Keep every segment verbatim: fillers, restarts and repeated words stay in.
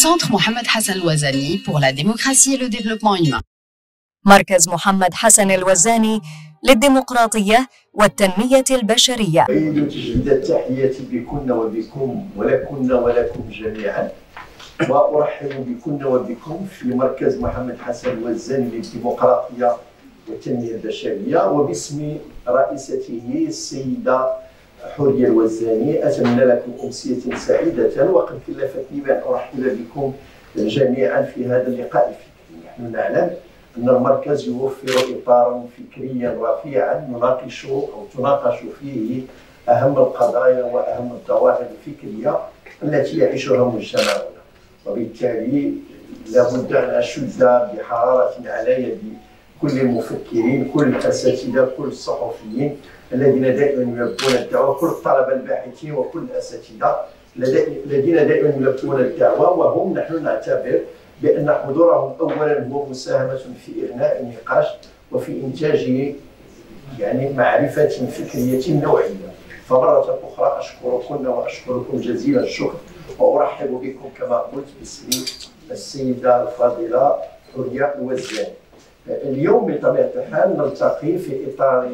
Centre Mohamed Hassan El-Ouazzani pour la démocratie et le développement humain. مركز محمد حسن الوزاني للديمقراطية والتنمية البشرية. أعيد تجديد التحية بكن وبكم ولكن ولكم جميعا، وأرحب بكن وبكم في مركز محمد حسن الوزاني للديمقراطية والتنمية البشرية، وباسم رئيسته السيدة حورية الوزاني أتمنى لكم أمسية سعيدة، وقد كلفتني بأن أرحب بكم جميعا في هذا اللقاء الفكري. نحن نعلم أن المركز يوفر إطارا فكريا رفيعا نناقش أو تناقش فيه أهم القضايا وأهم الظواهر الفكرية التي يعيشها مجتمعنا، وبالتالي لابد أن أشد بحرارة على يد كل المفكرين، كل الأساتذة، كل الصحفيين الذين دائما يلبون الدعوة، كل الطلبة الباحثين وكل الأساتذة الذين دائما يلبون الدعوة، وهم نحن نعتبر بأن حضورهم أولا هو مساهمة في إغناء النقاش وفي إنتاج يعني معرفة فكرية نوعية. فمرة أخرى أشكركم وأشكركم جزيل الشكر، وأرحب بكم كما قلت باسم السيدة الفاضلة حورية الوزاني. اليوم بطبيعة الحال نلتقي في إطار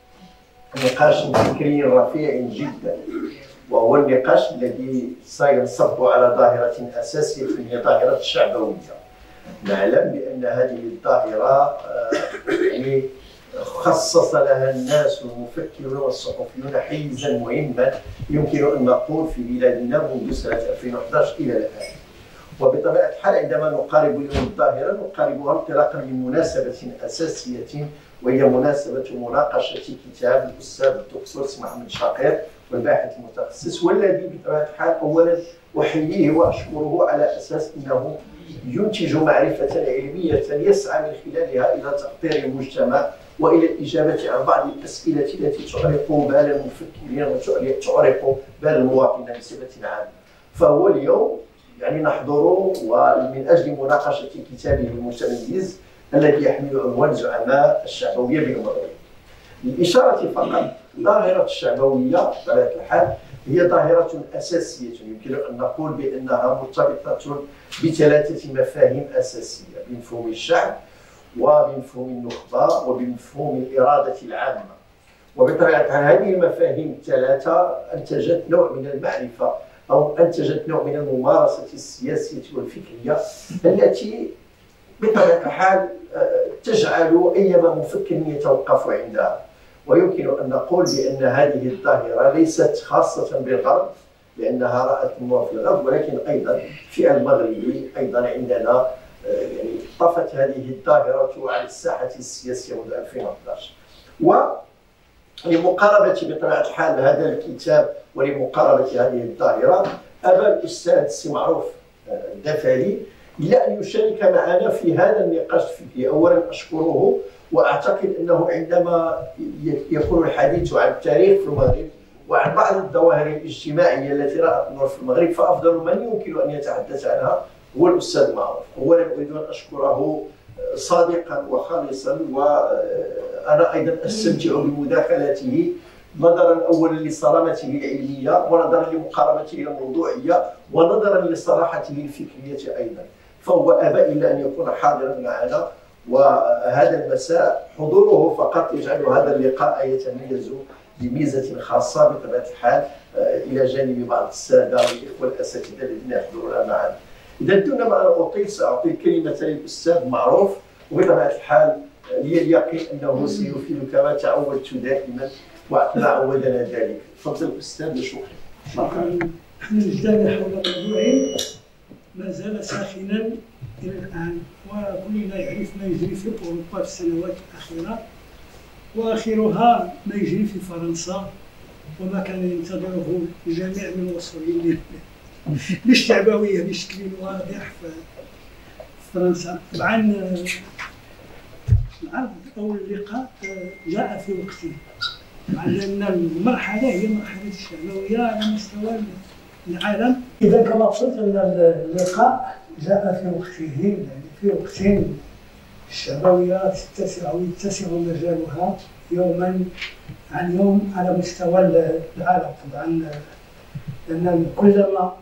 نقاش فكري رفيع جدا، وهو النقاش الذي سينصب على ظاهرة أساسية هي ظاهرة الشعبوية. نعلم بأن هذه الظاهرة يعني خصص لها الناس والمفكرون والصحفيون حيزا مهما يمكن أن نقول في بلادنا منذ سنة ألفين وأحد عشر إلى الآن. وبطبيعة الحال عندما نقارب اليوم الظاهرة نقاربها انطلاقا من مناسبة أساسية، وهي مناسبة مناقشة كتاب الأستاذ الدكتور محمد شاقر والباحث المتخصص، والذي بطبيعة الحال أولا أحييه وأشكره على أساس أنه ينتج معرفة علمية يسعى من خلالها إلى تأطير المجتمع وإلى الإجابة عن بعض الأسئلة التي تعرق بال المفكرين وتعرق بال المواطنين بصفة عامة. فهو اليوم يعني نحضر ومن أجل مناقشة كتابه المتميز الذي يحمل عنوان زعماء الشعبوية بالمغرب. للإشارة فقط، ظاهرة الشعبوية بطبيعة الحال هي ظاهرة أساسية يمكن أن نقول بأنها مرتبطة بثلاثة مفاهيم أساسية: بمفهوم الشعب وبمفهوم النخبة وبمفهوم الإرادة العامة. وبطبيعة الحال هذه المفاهيم الثلاثة أنتجت نوع من المعرفة أو أنتجت نوع من الممارسة السياسية والفكرية التي بطبيعة الحال تجعل أيما مفكر يتوقف عندها. ويمكن أن نقول بأن هذه الظاهرة ليست خاصة بالغرب لأنها رأت النور في الغرب، ولكن أيضا في المغرب أيضا عندنا يعني طفت هذه الظاهرة على الساحة السياسية منذ ألفين وأحد عشر. ولمقاربة بطبيعة الحال هذا الكتاب ولمقاربة هذه الظاهرة أبى الأستاذ السي معروف الدفالي إلى أن يشارك معنا في هذا النقاش الفكري. أولا أشكره، وأعتقد أنه عندما يكون الحديث عن التاريخ في المغرب وعن بعض الظواهر الاجتماعية التي رأت النور في المغرب فأفضل من يمكن أن يتحدث عنها هو الأستاذ معروف. أولا أريد أن أشكره صادقا وخالصا، وأنا أيضا أستمتع بمداخلته نظرا اولا لصرامته العلميه ونظرا لمقاربته الموضوعيه ونظرا لصراحته الفكريه ايضا. فهو ابى الا ان يكون حاضرا معنا، وهذا المساء حضوره فقط يجعل هذا اللقاء يتميز بميزه خاصه بطبيعه الحال الى جانب بعض الساده والاخوه الاساتذه الذين يحضرون معنا. اذا دون ما ان اطيل ساعطي الكلمه للاستاذ معروف، وبطبيعه الحال لي اليقين انه سيفيد كما تعودت دائما وما عودنا ذلك. تفضل استاذ. شكرا. شكرا. نحن نزداد حول موضوع ما زال ساخنا الى الان، وكلنا يعرف ما يجري في اوروبا في السنوات الاخيره، واخرها ما يجري في فرنسا وما كان ينتظره الجميع من الوصولين للشعبويه بشكل واضح في فرنسا. طبعا العرض او اللقاء جاء في وقته، لأن المرحلة هي مرحلة الشعبوية على مستوى العالم. إذا كما قلت أن اللقاء جاء في وقته، يعني في وقت الشعبوية تتسع ويتسع مجالها يوما عن يوم على مستوى العالم. طبعا لأن كلما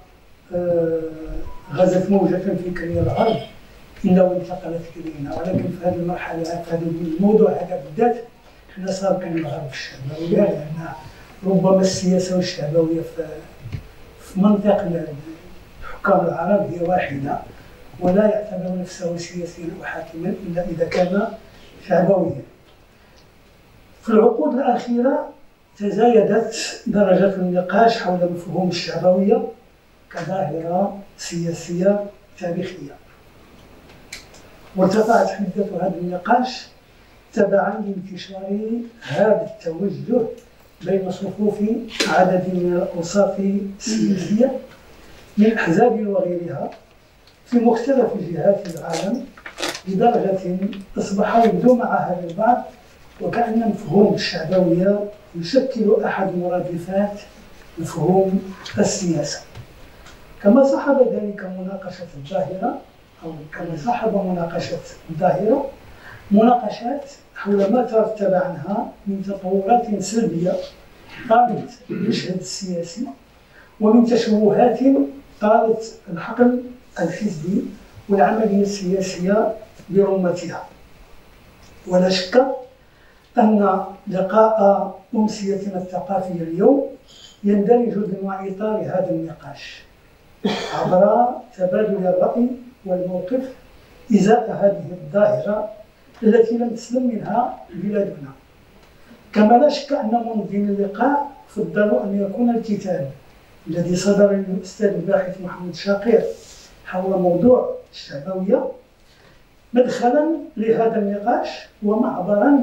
غزت موجة في كرية الأرض إلا وانتقلت إلينا، ولكن في هذه المرحلة في هذا الموضوع هذا بالذات حنا صار كنظهر في الشعبوية، لأن ربما السياسة والشعبوية في في منطق الحكام العرب هي واحدة، ولا يعتبر نفسه سياسيا وحاكما إلا إذا كان شعبويا. في العقود الأخيرة تزايدت درجة النقاش حول مفهوم الشعبوية كظاهرة سياسية تاريخية، وارتفعت حدة هذا النقاش تبعا لانتشار هذا التوجه بين صفوف عدد من الأوساط السياسية من أحزاب وغيرها في مختلف جهات العالم، لدرجة أصبح يبدو مع هذا البعض وكأن مفهوم الشعبوية يشكل أحد مرادفات مفهوم السياسة. كما صاحب ذلك مناقشة الظاهرة أو كما صاحب مناقشة الظاهرة مناقشات حول ما ترتب عنها من تطورات سلبية طالت المشهد السياسي ومن تشوهات طالت الحقل الحزبي والعملية السياسية برمتها. ولا شك أن لقاء أمسيتنا الثقافية اليوم يندرج ضمن إطار هذا النقاش عبر تبادل الرأي والموقف إزاء هذه الظاهرة التي لم تسلم منها بلادنا. كما لا شك أن منظمي اللقاء فضلوا أن يكون الكتاب الذي صدر للأستاذ الباحث محمد شاقر حول موضوع الشعبوية مدخلا لهذا النقاش ومعبرا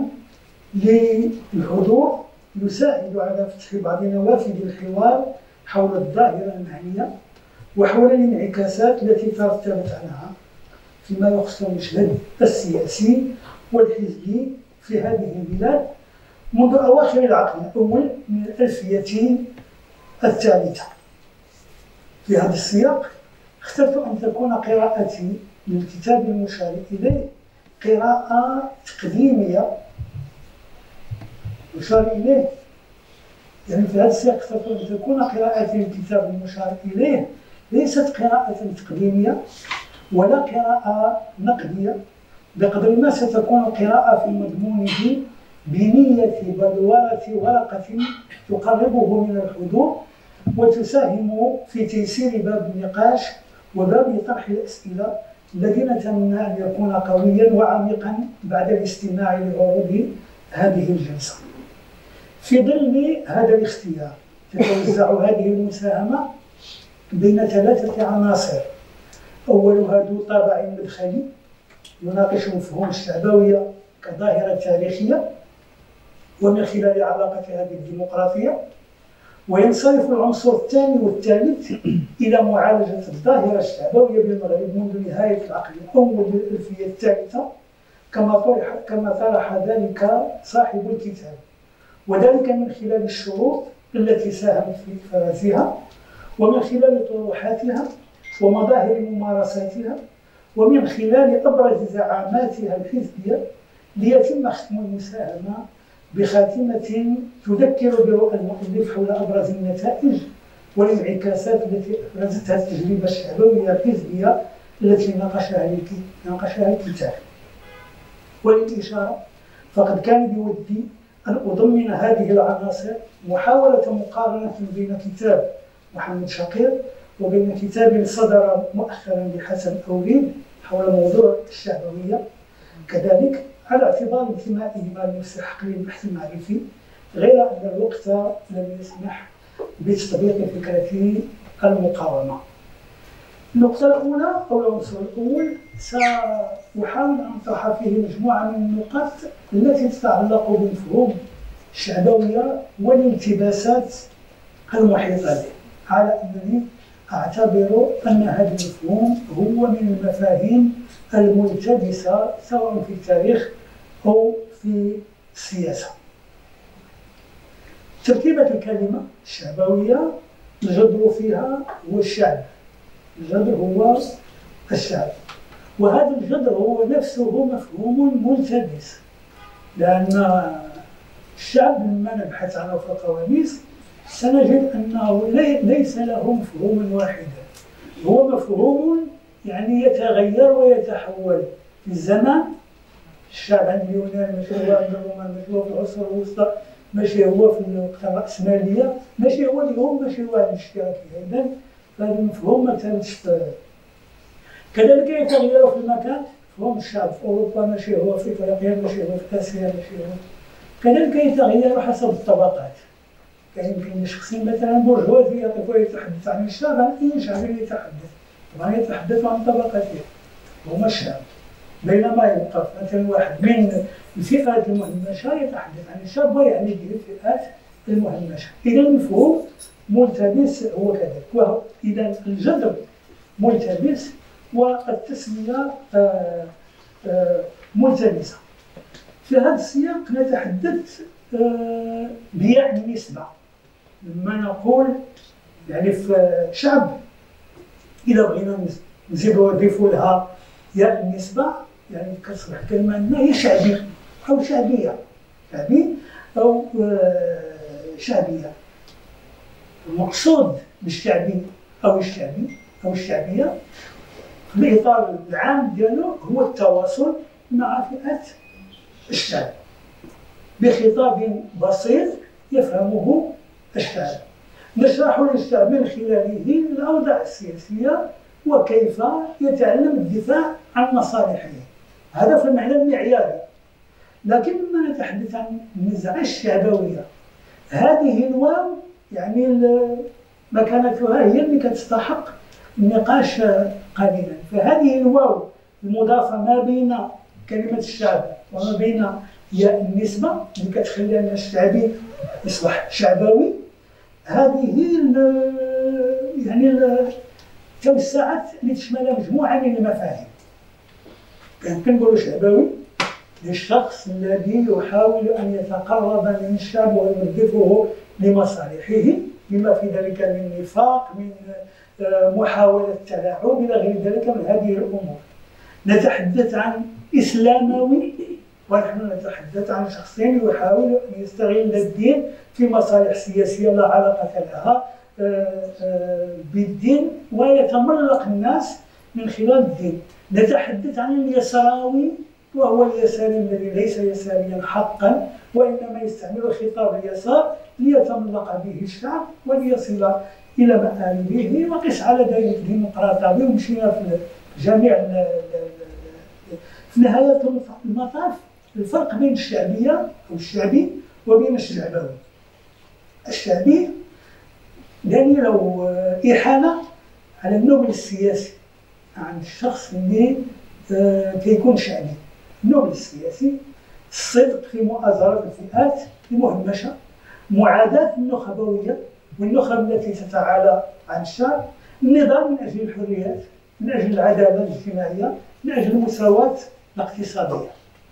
للحضور يساعد على فتح بعض نوافذ الحوار حول الظاهرة المعنية وحول الانعكاسات التي ترتبط عنها فيما يخص المشهد السياسي والحزبي في هذه البلاد منذ أواخر العقد الأول من الألفية الثالثة. في هذا السياق اخترت أن تكون قراءتي للكتاب المشار إليه قراءة تقديمية مشار إليه، يعني في هذا السياق اخترت أن تكون قراءتي للكتاب المشار إليه ليست قراءة تقديمية ولا قراءة نقدية، بقدر ما ستكون قراءة في مضمونه بنية بلورة ورقة تقربه من الحضور وتساهم في تيسير باب النقاش وباب طرح الأسئلة الذي نتمنى أن يكون قويا وعميقا بعد الاستماع لعروض هذه الجلسة. في ظل هذا الاختيار تتوزع هذه المساهمة بين ثلاثة عناصر، أولها ذو طابع مدخلي يناقش مفهوم الشعبوية كظاهرة تاريخية ومن خلال علاقتها بالديمقراطية، وينصرف العنصر الثاني والثالث إلى معالجة الظاهرة الشعبوية بالمغرب منذ نهاية العقد الأول للألفية الثالثة كما طرح كما طرح ذلك صاحب الكتاب، وذلك من خلال الشروط التي ساهمت في إفرازها ومن خلال طروحاتها ومظاهر ممارساتها ومن خلال أبرز زعاماتها الحزبية، ليتم ختم المساهمة بخاتمة تذكر برؤى المؤلف حول أبرز النتائج والانعكاسات التي أفرزتها التجربة الشعبوية الحزبية التي ناقشها ناقشها الكتاب. وللإشارة فقد كان بودي أن أضمن هذه العناصر محاولة مقارنة بين كتاب محمد شاقر وبين كتاب صدر مؤخرا لحسن أوريد حول موضوع الشعبوية، كذلك على اعتبار انتمائهما لنفس حقل البحث المعرفي، غير أن الوقت لم يسمح بتطبيق فكرة المقاومة. النقطة الأولى أو العنصر الأول سأحاول أن أطرح فيه مجموعة من النقاط التي تتعلق بمفهوم الشعبوية والالتباسات المحيطة به، على أنني أعتبر أن هذا المفهوم هو من المفاهيم الملتبسة سواء في التاريخ أو في السياسة. تركيبة الكلمة الشعبوية الجذر فيها هو الشعب، الجذر هو الشعب، وهذا الجذر هو نفسه مفهوم ملتبس، لأن الشعب لما نبحث عنه في القواميس سنجد أنه ليس له مفهوما واحدا، هو مفهوم يعني يتغير ويتحول في الزمان. الشعب عند اليونان ماشي هو عند الرومان، ماشي هو في العصور الوسطى، ماشي هو في الوقت الرأسمالية، ماشي هو اليوم، ماشي هو عند الاشتراكية. إذا هذا المفهوم ما كانش. كذلك يتغير في المكان. مفهوم الشعب في أوروبا ماشي هو في أفريقيا، ماشي هو في آسيا، ماشي هو. كذلك يتغير حسب الطبقات. يعني يمكن شخص مثلا برجوازي يقف ويتحدث عن الشعب عن أي شعب يتحدث، طبعا يتحدث عن طبقته هما الشعب. بينما يبقى مثلا واحد من الفئات المهمشة يتحدث عن الشعب ويعني به الفئات المهمشة. إذا المفهوم ملتبس هو كذلك، وهو إذا الجذر ملتبس والتسمية آه آه ملتبسة. في هذا السياق نتحدث آه بياء النسبة. لما نقول يعني في شعب، إذا بغينا نزيدو نضيفو لها ياء النسبة يعني كتصبح كلمة ما هي شعبي أو شعبية، شعبي أو آه شعبية. المقصود بالشعبي أو الشعبي أو الشعبية في الإطار العام ديالو هو التواصل مع فئة الشعب بخطاب بسيط يفهمه الشعب، نشرح للشعب من خلاله الأوضاع السياسية وكيف يتعلم الدفاع عن مصالحه. هذا في المعنى المعياري. لكن لما نتحدث عن النزعة الشعبوية، هذه الواو يعني مكانتها هي اللي كتستحق النقاش قليلا. فهذه الواو المضافة ما بين كلمة الشعب وما بين ياء النسبة اللي كتخلي أن الشعبي يصبح شعبوي، هذه ال يعني ال توسعت لتشمل مجموعة من المفاهيم. يمكن نقولوا شعبوي للشخص الذي يحاول أن يتقرب من الشعب ويوظفه لمصالحه، بما في ذلك من نفاق، من محاولة تلاعب إلى غير ذلك من هذه الأمور. نتحدث عن إسلاموي ونحن نتحدث عن شخص يحاول أن يستغل الدين في مصالح سياسية لا علاقة لها بالدين ويتملق الناس من خلال الدين. نتحدث عن اليسراوي وهو اليساري الذي ليس يساريا حقا وإنما يستعمل خطاب اليسار ليتملق به الشعب وليصل إلى مآربه. وقس على ذلك الديمقراطية. ومشينا في جميع في نهاية المطاف الفرق بين الشعبية أو الشعبي وبين الشعبوي. الشعبي يعني لو إحالة على النبل السياسي عند الشخص اللي كيكون شعبي. النبل السياسي الصدق في مؤازرة الفئات المهمشة، معاداة النخبوية والنخب التي تتعالى عن الشعب، النضال من أجل الحريات، من أجل العدالة الاجتماعية، من أجل المساواة الاقتصادية.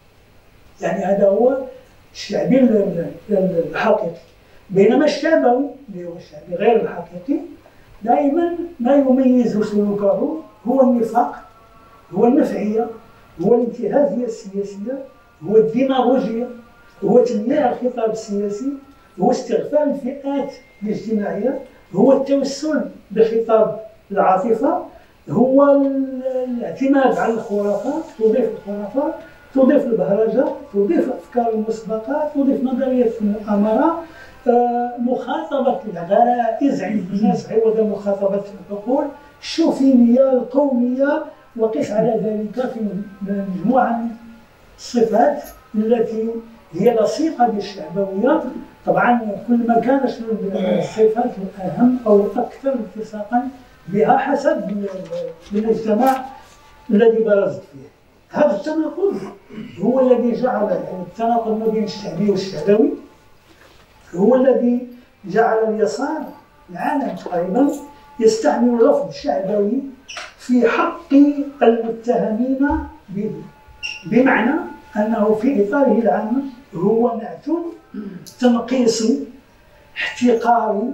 يعني هذا هو الشعبي الحقيقي. بينما الشعبوي اللي هو الشعبي غير الحقيقي دائما ما يميز سلوكه هو النفاق، هو النفعية، هو الانتهازية السياسية، هو الديماغوجية، هو تمييع الخطاب السياسي، هو استغفال الفئات الاجتماعية، هو التوسل بخطاب العاطفة، هو الاعتماد على الخرافات، تضيف الخرافات، تضيف البهرجة، تضيف أفكار المسبقة، تضيف نظرية المؤامرة، آه، مخاطبة الغرائز عند الناس عوض مخاطبة العقول، الشوفينية، القومية، وقس على ذلك في مجموعة من الصفات التي هي لصيقة بالشعبوية. طبعا كل ما كانت الصفات الأهم أو الأكثر التصاقا بها حسب المجتمع الذي برزت فيه. هذا التناقض هو الذي جعل التناقض ما بين الشعبي والشعبوي هو الذي جعل اليسار العالم تقريبا يستعمل لفظ شعبوي في حق المتهمين به، بمعنى أنه في إطاره العام هو نعت تنقيصي احتقاري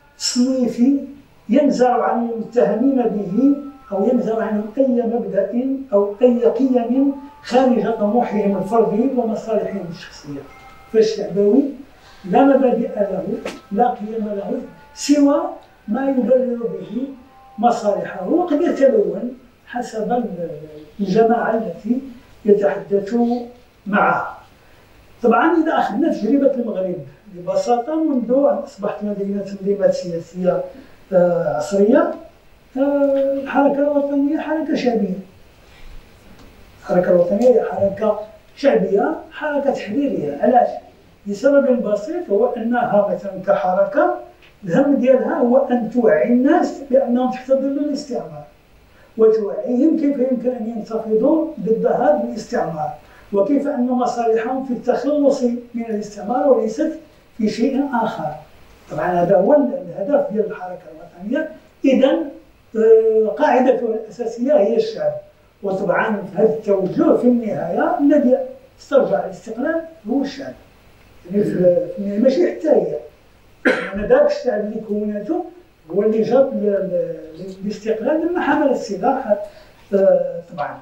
صنيفي ينزع عن المتهمين به أو ينزع عنهم أي مبدأ أو أي قيم خارج طموحهم الفردي ومصالحهم الشخصية. فالشعبوي لا مبادئ له، لا قيم له سوى ما يبرر به مصالحه وقد يتلون حسب الجماعة التي يتحدث معها. طبعا إذا أخذنا تجربة المغرب ببساطة منذ أن أصبحت لدينا تنظيمات سياسية عصرية، الحركة الوطنية حركة شعبية. الحركة الوطنية هي حركة شعبية، حركة تحريرية. علاش؟ لسبب بسيط، هو أنها مثلا كحركة الهم ديالها هو أن توعي الناس بأنهم تحت ظل الاستعمار، وتوعيهم كيف يمكن أن ينتفضوا ضد هذا الاستعمار، وكيف أن مصالحهم في التخلص من الاستعمار وليست في شيء آخر. طبعا هذا هو الهدف ديال الحركة الوطنية. إذا قاعدتها الأساسية هي الشعب، وطبعا هذا التوجه في النهاية الذي استرجع الاستقلال هو الشعب. يعني في النهاية ماشي حتى هي، يعني ذاك الشعب اللي كوناته هو اللي جاب الاستقلال لما حمل السلاح طبعا.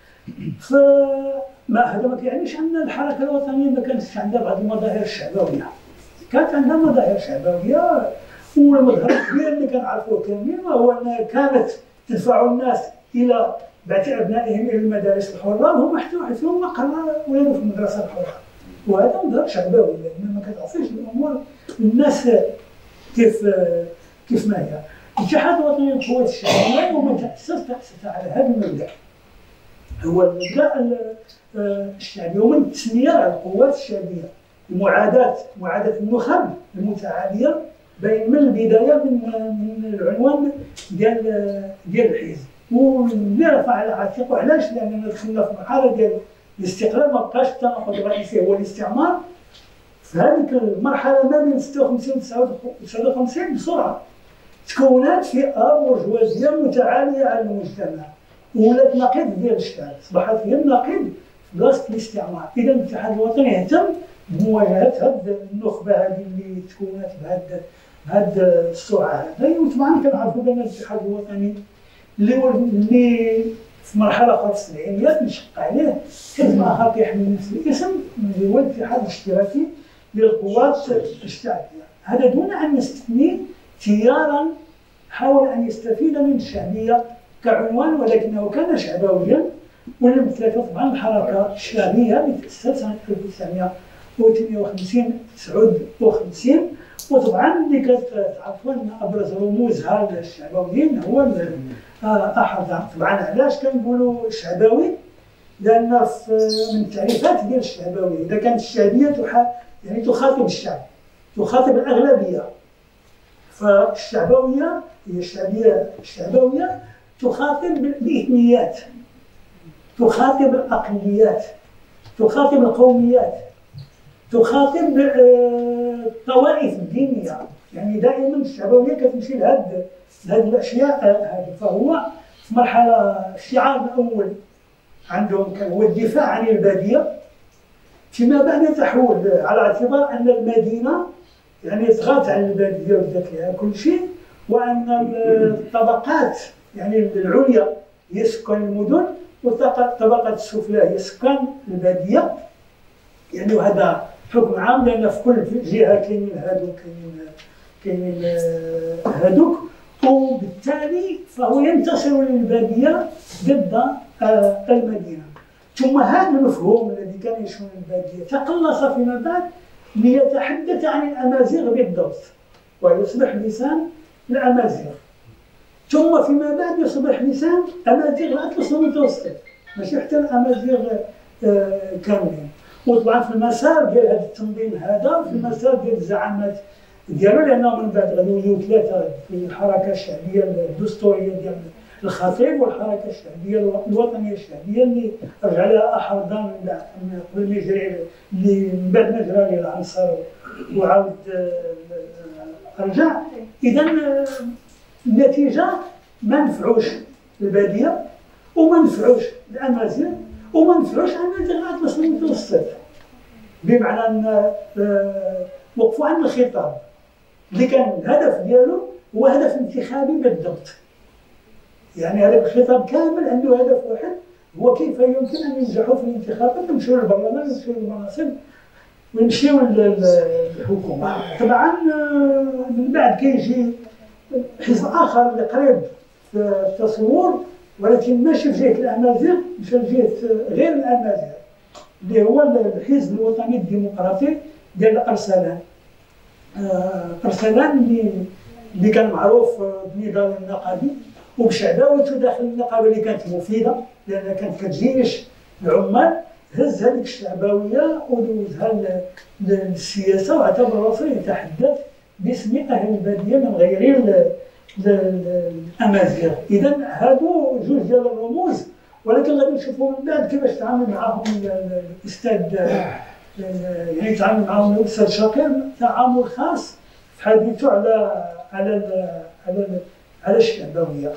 فما هذا ما كيعنيش ان الحركه الوطنيه ما كانتش عندها بعض المظاهر الشعبويه، كانت عندها مظاهر شعبويه. والمظهر الكبير اللي كنعرفوه كاملين هو انها كانت تدفع الناس الى بعث ابنائهم الى المدارس الحره وهم حتى فيهم مقر ولادوا في المدرسه الحره، وهذا مظهر شعبوي لان ما كتعطيش الامور الناس كيف كيف ما هي. الاتحاد الوطني للقوات الشعبيه ومن تاسس تاسس على هذا المبدا، هو المبدا الشعبي، ومن التسميه على القوات الشعبيه، معاداه معاداه النخب المتعاليه بين من البدايه من من العنوان ديال ديال الحزب، واللي رفع على عاتقه. علاش؟ لاننا دخلنا في مرحله ديال الاستقلال، ما بقاش التناقض الرئيسي هو الاستعمار. في هذيك المرحله ما بين ستة وخمسين و تسعة وخمسين بسرعه تكونات فئه برجوازيه متعاليه على المجتمع، ولات نقيض ديال الشعب، اصبحت هي النقيض في بلاصه الاستعمار. اذا الاتحاد الوطني اهتم بمواجهه هذه النخبه هذه اللي تكونات بهذا بهذا السرعه هذه. وطبعا كنعرفوا بان الاتحاد الوطني اللي اللي في مرحله اخرى في السبعينيات نشق عليه حزب اخر كيحمل نفس الاسم اللي هو الاتحاد الاشتراكي للقوات الشعبيه. هذا دون ان يستثني تيارا حاول ان يستفيد من الشعبيه كعنوان، ولكنه كان شعبويا، واللي مثلته طبعا الحركه الشعبيه اللي تاسست سنه ألف وتسعمائة وثمانية وخمسين تسعة وخمسين. وطبعا اللي كتعرفوا ان ابرز رموزها الشعبويين هو احد. طبعا علاش كنقولوا شعبوي؟ لان من التعريفات ديال الشعبويه اذا كانت الشعبيه تحا يعني تخاطب الشعب، تخاطب الاغلبيه، فالشعبويه هي الشعبيه الشعبويه تخاطب الاثنيات، تخاطب الاقليات، تخاطب القوميات، تخاطب الطوائف الدينيه. يعني دائما الشعبويه كتمشي لهذه هذه الاشياء هذه. فهو في مرحله الشعار الاول عندهم كان هو الدفاع عن الباديه، فيما بعد تحول على اعتبار ان المدينه يعني طغات على الباديه وبدات لها كل شيء، وان الطبقات يعني العليا هي سكان المدن والطبقات السفلى هي سكان الباديه. يعني وهذا حكم عام لان في كل جهه كاينين هادو كاينين كاينين هادوك، وبالتالي فهو ينتصر للباديه ضد المدينه. ثم هذا المفهوم الذي كان يشمل الباديه تقلص فيما بعد ليتحدث عن الامازيغ بالضبط ويصبح لسان الامازيغ، ثم فيما بعد يصبح لسان امازيغ الاطلس المتوسط، ماشي حتى الامازيغ كاملين. وطبعا في المسار ديال هذا التنظيم هذا، في المسار ديال الزعامات ديالو، لانه من بعد غادي يوليو ثلاثه في الحركه الشعبيه الدستوريه ديال الخطيب، والحركه الشعبيه الوطنيه الشعبيه اللي رجع لها احرضان من قبل ما يجري اللي من بعد ما جرى ليه العنصر وعاود رجع. اذا النتيجه ما نفعوش الباديه وما نفعوش الامازيغ وما نفعوش امازيغ الاطلس المتوسط، بمعنى ان وقفوا عند الخطاب اللي كان الهدف ديالو هو هدف انتخابي بالضبط. يعني هذا الخطاب كامل عنده هدف واحد، هو كيف يمكن ان ينجحوا في الانتخابات ويمشيو للبرلمان ويمشيو للمناصب ويمشيو للحكومه. طبعا من بعد كيجي حزب اخر اللي قريب في التصور، ولكن ماشي في جهه الامازيغ، مشى لجهه غير الامازيغ اللي هو الحزب الوطني الديمقراطي ديال ارسلان. ارسلان اللي اللي كان معروف بنضال النقابي وبشعباوته داخل النقابه اللي كانت مفيده لانها كانت كتجيش العمال، هز هذيك الشعبويه ودوزها للسياسه واعتبر راسه يتحدث باسم اهل الباديه من غير الامازيغ. اذا هادو جوج ديال الرموز، ولكن غادي نشوفوا من بعد كيفاش تعامل معهم الاستاذ، يعني تعامل معهم الاستاذ شاكر تعامل خاص في حديثه على على على على الشعبويه.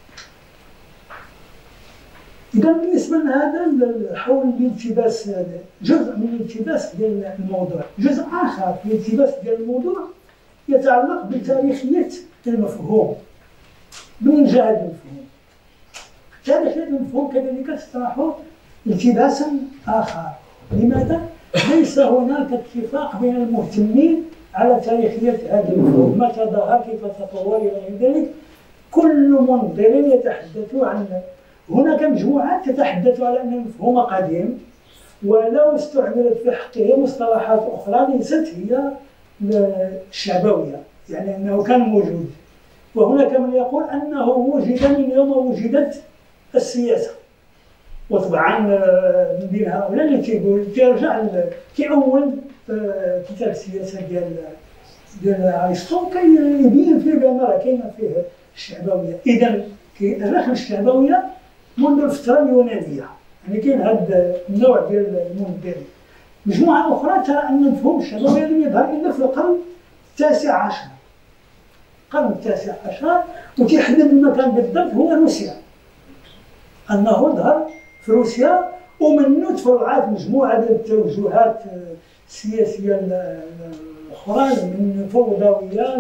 إذا بالنسبة لهذا حول الالتباس، جزء من الالتباس ديال الموضوع، جزء آخر في الالتباس ديال الموضوع يتعلق بتاريخية المفهوم. من جاء هذا المفهوم؟ تاريخية المفهوم كذلك تطرح التباسا آخر. لماذا؟ ليس هناك اتفاق بين المهتمين على تاريخية هذا المفهوم، متى ظهر، كيف تطور إلى غير ذلك. كل منظر يتحدث عن، هناك مجموعات تتحدث على أن المفهوم قديم ولو استعملت في حقه مصطلحات أخرى ليست هي الشعبوية، يعني أنه كان موجود. وهناك من يقول أنه وجد من يوم وجدت السياسة. وطبعا من بين هؤلاء اللي تيقول تيرجع كيأول كتاب السياسة ديال ديال ارسطو كيبين فيه بأن راه كاينة فيه الشعبوية. إذا كيأرخ الشعبوية منذ الفترة اليونانية، يعني كاين هذا النوع ديال المنظرين. مجموعة أخرى ترى أن مفهوم الشعبوية لم يظهر إلا في القرن التاسع عشر. القرن التاسع عشر وتيحدد المكان بالضبط هو روسيا. أنه ظهر في روسيا، ومنه تفرعات مجموعة ديال التوجهات السياسية الأخرى من فوضوية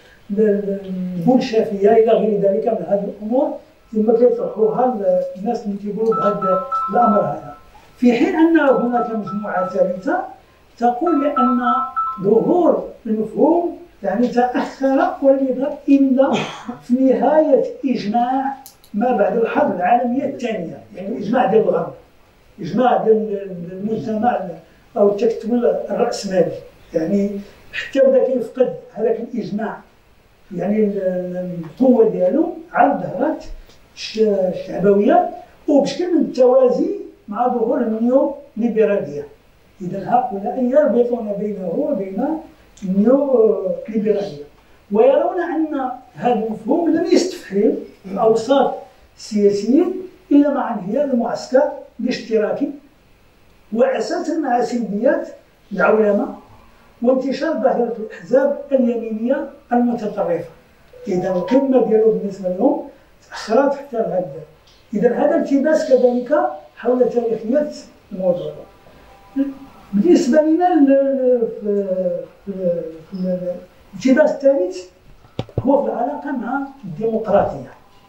للبولشافية إلى غير ذلك من هذه الأمور، ثم كيطرحوها الناس اللي كيقولوا بهذا الأمر هذا. في حين أن هناك مجموعة ثالثة تقول بأن ظهور المفهوم يعني تأخر ولم يظهر إلا في نهاية إجماع ما بعد الحرب العالمية الثانية، يعني إجماع ديال الغرب، إجماع ديال المجتمع أو التكتل الرأسمالي. يعني حتى بدا كيفقد هذاك الإجماع يعني القوة ديالو، عاد ظهرت الشعبوية وبشكل من التوازي مع ظهور النيو ليبرالية. إذا هؤلاء يربطون بينه وبين النيو ليبرالية، ويرون أن هذا المفهوم لم يستفحل الأوساط السياسيين إلا مع انهيار المعسكر الاشتراكي وأساسا مع سلبيات العولمة وانتشار ظاهرة الأحزاب اليمينية المتطرفة. إذا القمة ديالو بالنسبة لهم تأخرت حتى لهذا. إذا هذا التباس كذلك حول تاريخية الموضوع. بالنسبة لنا الالتباس الثالث هو في العلاقة مع الديمقراطية.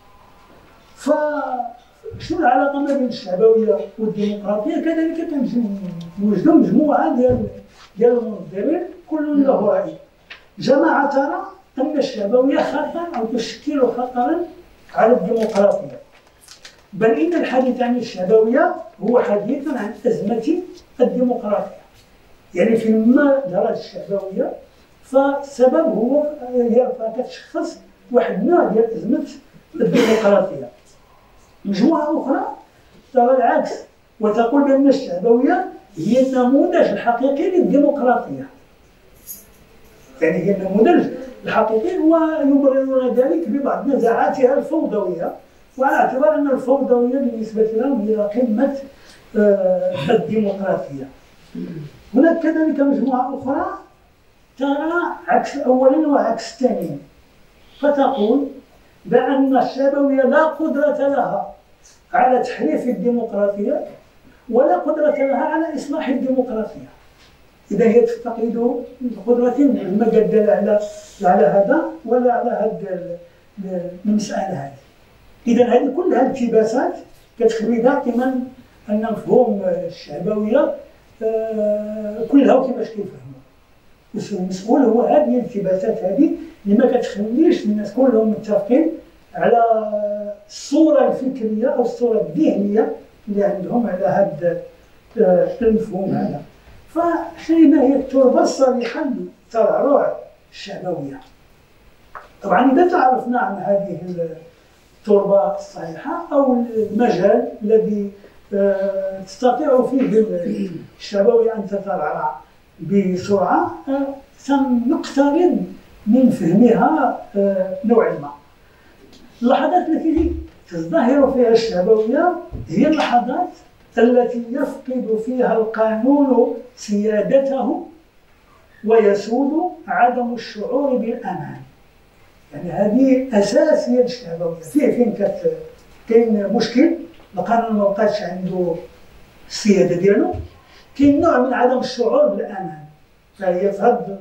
فشنو العلاقة ما بين الشعبوية والديمقراطية؟ كذلك كنوجدوا مجموعة ديال ديال المنظرين كل له رأي. جماعة ترى أن الشعبوية خطر أو تشكل خطرا على الديمقراطية، بل إن الحديث عن الشعبوية هو حديث عن أزمة الديمقراطية. يعني فيما ظهرت الشعبوية فالسبب هو هي كتشخص واحد النوع ديال أزمة الديمقراطية. مجموعة أخرى ترى العكس وتقول بأن الشعبوية هي النموذج الحقيقي للديمقراطية، يعني هي النموذج الحقيقي، ويبررون ذلك ببعض نزاعاتها الفوضوية، وعلى اعتبار أن الفوضوية بالنسبة لهم هي قمة الديمقراطية. هناك كذلك مجموعة أخرى ترى عكس الأولين وعكس الثانيين، فتقول بأن الشعبوية لا قدرة لها على تحريف الديمقراطية ولا قدرة لها على إصلاح الديمقراطية. إذا هي تفتقد القدرتين، ما قدر على على هذا ولا على هذا المسألة هذه. إذا هذه كلها التباسات كتخلي دائما أن مفهوم الشعبوية كلها وكيفاش كيفهموا. المسؤول هو هذه الالتباسات هذه اللي ما كتخليش الناس كلهم متفقين على الصورة الفكرية أو الصورة الذهنية اللي عندهم على هذا المفهوم هذا. فما هي التربة الصالحة للترعرع الشعبوية؟ طبعا إذا تعرفنا عن هذه التربة الصالحة أو المجال الذي تستطيع فيه الشعبوية أن تترعرع بسرعة، سنقترب من فهمها نوعا ما. اللحظات التي تزدهر فيها الشعبوية هي اللحظات التي يفقد فيها القانون سيادته ويسود عدم الشعور بالأمان. يعني هذه أساسية الشعبوية. فيه فين كاين مشكل، القانون ما بقاش عنده السيادة ديالو، كاين نوع من عدم الشعور بالأمان. فهي في هذه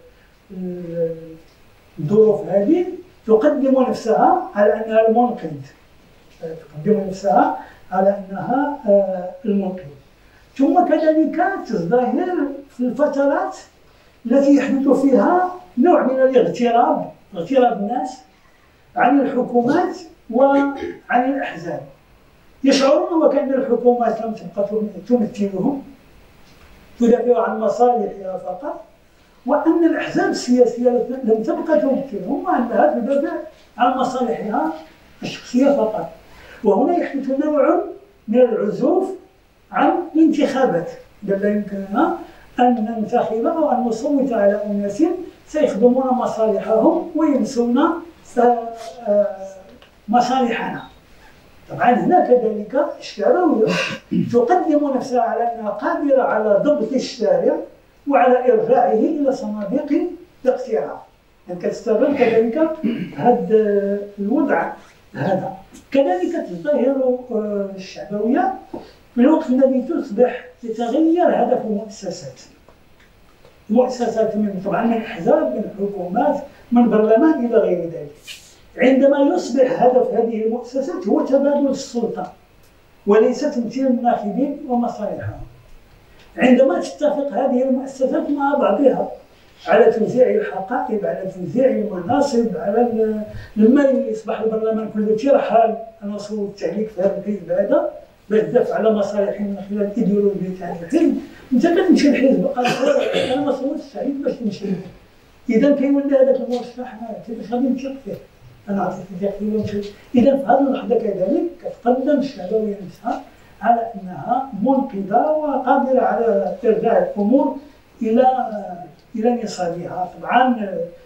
الظروف هذه تقدم نفسها على أنها المنقذ، تقدم نفسها على أنها المنقذ. ثم كذلك تزدهر في الفترات التي يحدث فيها نوع من الاغتراب، اغتراب الناس عن الحكومات وعن الأحزاب. يشعرون وكأن الحكومات لم تبقى تمثلهم، تدافع عن مصالحها فقط، وأن الأحزاب السياسية لم تبقى تمثلهم وأنها تدافع عن مصالحها الشخصية فقط. وهنا يحدث نوع من العزوف عن الانتخابات. بل لا يمكننا أن ننتخب أو أن نصوت على أناس سيخدمون مصالحهم وينسون مصالحنا. طبعا هنا كذلك الشعبوية تقدم نفسها على أنها قادرة على ضبط الشارع وعلى إرجاعه إلى صناديق الاقتراع. يعني كتستغل كذلك هذا الوضع هذا. كذلك تزدهر الشعبوية في الوقت الذي تصبح يتغير هدف المؤسسات. المؤسسات من طبعا من أحزاب، من حكومات، من برلمان إلى غير ذلك. عندما يصبح هدف هذه المؤسسات هو تبادل السلطة وليس تمثيل الناخبين ومصالحهم. عندما تتفق هذه المؤسسات مع بعضها على توزيع الحقائب، على توزيع المناصب، على لما يصبح البرلمان كله تيرحل انا صوت تعليق في هذا الحزب هذا باش تدافع على مصالحهم من خلال الايديولوجيا تاع الحزب، انت كتمشي للحزب قال انا ما صوتش عليك باش تمشي. اذا كيولي هذاك المرشح كيفاش غادي نثق فيه؟ انا عطيت لك ونمشي. اذا في هذه اللحظه كذلك كتقدم الشعبويه نفسها على انها منقذه وقادره على ارجاع الامور الى الى نصابها. طبعا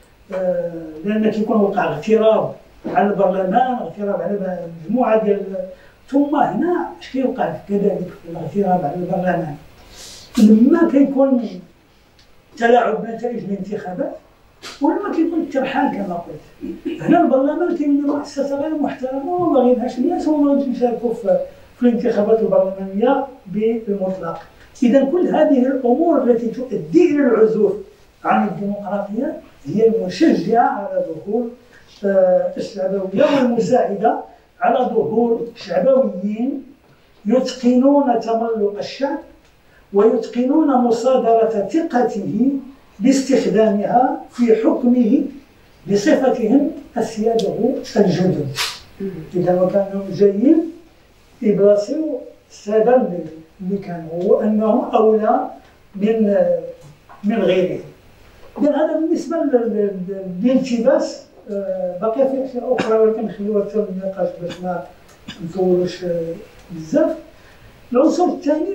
لان كيكون وقع اغتراب على البرلمان، اغتراب على مجموعه ديال، ثم هنا اش كيوقع كذلك في الاغتراب على البرلمان لما كيكون تلاعب بنتائج الانتخابات ولما كيكون الترحال كما قلت. هنا البرلمان كيولي مؤسسه غير محترمه وما غيرهاش الناس وما غاديش يشاركوا في في الانتخابات البرلمانيه بالمطلق. اذا كل هذه الامور التي تؤدي الى العزوف عن الديمقراطيه هي المشجعه على ظهور الشعبويه والمساعده على ظهور شعبويين يتقنون تملق الشعب ويتقنون مصادره ثقته باستخدامها في حكمه بصفتهم السياده الجدد. اذا وكانوا جايين يبلاصيو الساده اللي كانوا وانهم اولى من من غيرهم. اذا هذا بالنسبه للالتباس. بقي في اشياء اخرى ولكن نخليوها حتى للنقاش باش ما نطولوش بزاف. العنصر الثاني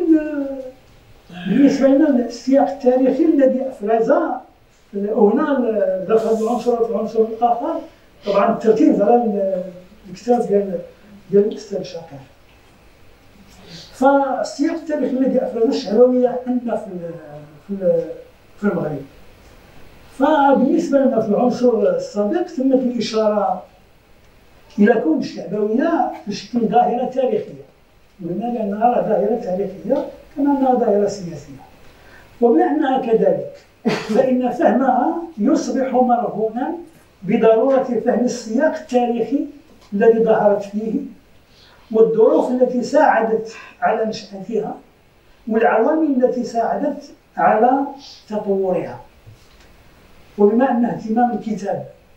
بالنسبه لنا السياق التاريخي الذي افرز هنا دخل العنصر في العنصر الاخر. طبعا التركيز على الكتاب ديال ديال الاستاذ شاكر. فالسياق التاريخي الذي افرز الشعبويه عندنا في في في المغرب. فبالنسبه لنا في العنصر السابق تمت الاشاره الى كون الشعبويه تشكل ظاهره تاريخيه. قلنا لانها ظاهره تاريخيه كما انها ظاهره سياسيه. وبما انها كذلك فان فهمها يصبح مرهونا بضروره فهم السياق التاريخي الذي ظهرت فيه والظروف التي ساعدت على نشأتها والعوامل التي ساعدت على تطورها. وبما أن اهتمام الكتاب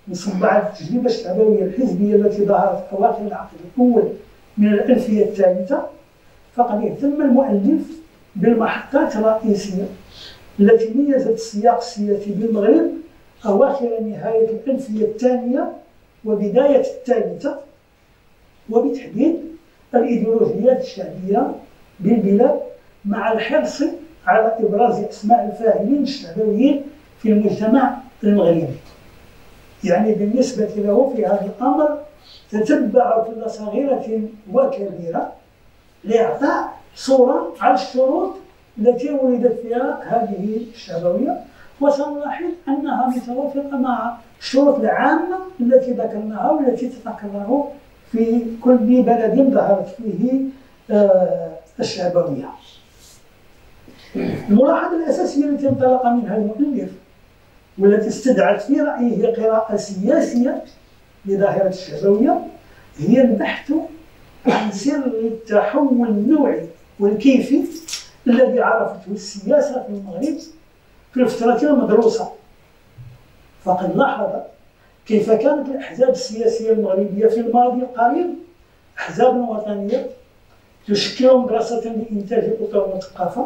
من بعد التجربة الشعبوية الحزبية التي ظهرت أواخر العقد الأول من الألفية الثالثة، فقد اهتم المؤلف بالمحطات الرئيسية التي ميزت السياق السياسي بالمغرب أواخر نهاية الألفية الثانية وبداية الثالثة، وبتحديد الإيديولوجيات الشعبية بالبلاد مع الحرص على إبراز أسماء الفاعلين الشعبويين في المجتمع المغربي. يعني بالنسبة له في هذا الأمر تتبع كل صغيرة وكبيرة لإعطاء صورة على الشروط التي ولدت فيها هذه الشعبوية، وسنلاحظ أنها متوافقة مع الشروط العامة التي ذكرناها والتي تتكرر في كل بلد ظهرت فيه الشعبوية. الملاحظة الأساسية التي انطلق منها المؤلف والتي استدعت في رأيه قراءة سياسية لظاهرة الشعبوية هي البحث عن سر التحول النوعي والكيفي الذي عرفته السياسة في المغرب في الفترة المدروسة. فقد لاحظ كيف كانت الأحزاب السياسية المغربية في الماضي القريب أحزابا وطنية تشكل مدرسة لإنتاج الأطر والثقافة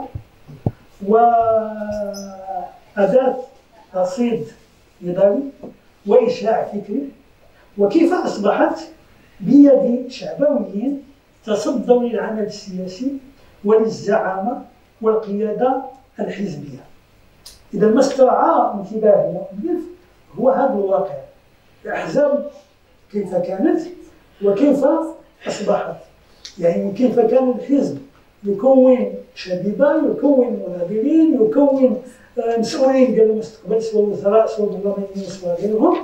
وأداة رصيد نضالي وإشاع فكري، وكيف أصبحت بيد شعبويين تصدوا للعمل السياسي وللزعامة والقيادة الحزبية. إذا ما استرعى انتباه المؤلف هو هذا الواقع، الأحزاب كيف كانت وكيف أصبحت، يعني كيف كان الحزب يكون شبيبة، يكون مناضلين، يكون مسؤولين ديال المستقبل سواء وزراء سواء برلمانيين سواء غيرهم،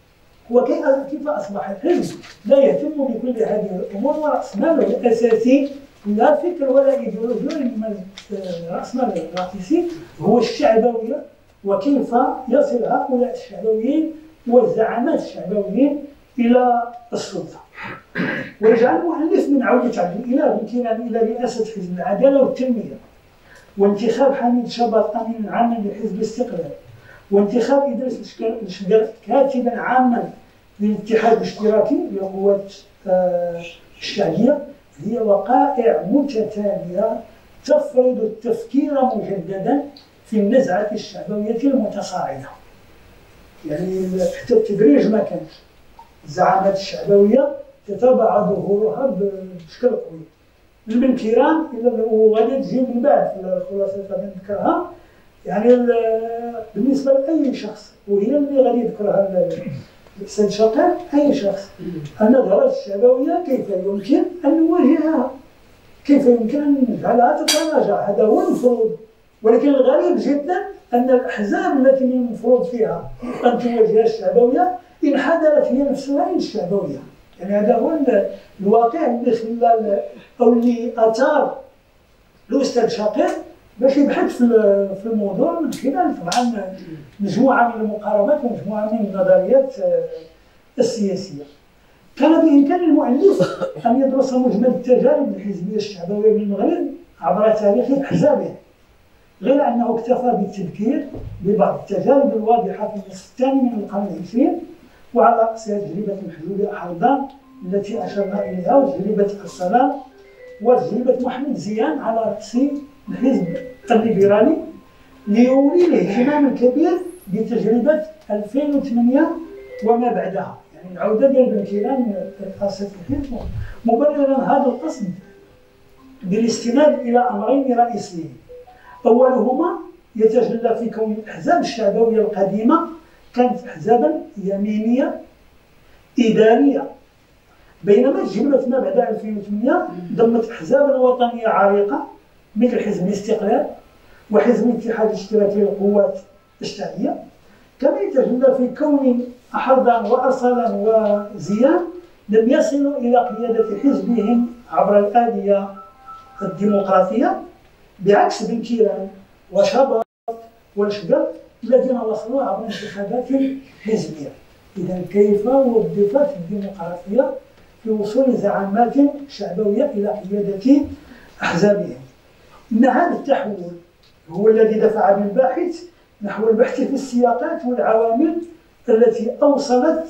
وكيف أصبح الحزب لا يهتم بكل هذه الأمور ورأس ماله الأساسي لا فكر ولا إيديولوجيا، إنما رأس ماله الرئيسي هو الشعبوية، وكيف يصل هؤلاء الشعبويين والزعامات الشعبويين إلى السلطة. ويجعل المؤلف من عودة عبد الإله بن كنانة إلى رئاسة حزب العدالة والتنمية، وانتخاب حميد شباط أمينا عاما لحزب الاستقلال، وانتخاب إدريس الشقر كاتبا عاما للاتحاد الاشتراكي للقوات الشعبية، هي وقائع متتالية تفرض التفكير مجددا في النزعة الشعبوية المتصاعدة. يعني حتى التدريج ما كانش، الزعامات الشعبوية تتابع ظهورها بشكل قوي من بن كيران إلا وغادي تجي من بعد في الخلاصة اللي غادي نذكرها، يعني بالنسبة لأي شخص وهي اللي غادي يذكرها الأستاذ شاقر، أي شخص النظرات الشعبوية كيف يمكن أن نواجهها، كيف يمكن أن نجعلها تتراجع، هذا هو المفروض. ولكن الغريب جدا أن الأحزاب التي من المفروض فيها أن تواجه الشعبوية انحدرت هي نفسها إلى الشعبوية. يعني هذا هو الواقع اللي خلى أو اللي أثار الأستاذ شاقر باش يبحث في الموضوع من خلال طبعا مجموعة من المقاربات ومجموعة من النظريات السياسية. كان بإمكان المؤلف أن يدرس مجمل التجارب الحزبية الشعبوية بالمغرب عبر تاريخ أحزابه، غير أنه اكتفى بالتذكير ببعض التجارب الواضحة في النصف الثاني من القرن العشرين، وعلى رأسها تجربة محجوب حردان التي أشرنا إليها، وتجربة السلام، وتجربة محمد زيان على رأس الحزب الليبرالي، ليولي الاهتمام الكبير بتجربة ألفين وثمانية وما بعدها، يعني العودة ديال بن كيران لرئاسة الحزب، مبررا هذا القصد بالاستناد إلى أمرين رئيسيين. أولهما يتجلى في كون الأحزاب الشعبوية القديمة كانت أحزابا يمينية إدارية، بينما تجربة ما بعد ألفين وثمانية ضمت أحزابا وطنية عريقة مثل حزب الاستقلال وحزب الاتحاد الاشتراكي للقوات الشعبية، كما يتجلى في كون أحردان وأرسلان وزيان لم يصلوا إلى قيادة حزبهم عبر الآلية الديمقراطية، بعكس بن كيران وشباط والشقر الذين وصلوا عبر انتخابات حزبية. إذا كيف وظفت الديمقراطية في وصول زعامات شعبوية إلى قيادة أحزابهم؟ إن هذا التحول هو الذي دفع بالباحث نحو البحث في السياقات والعوامل التي أوصلت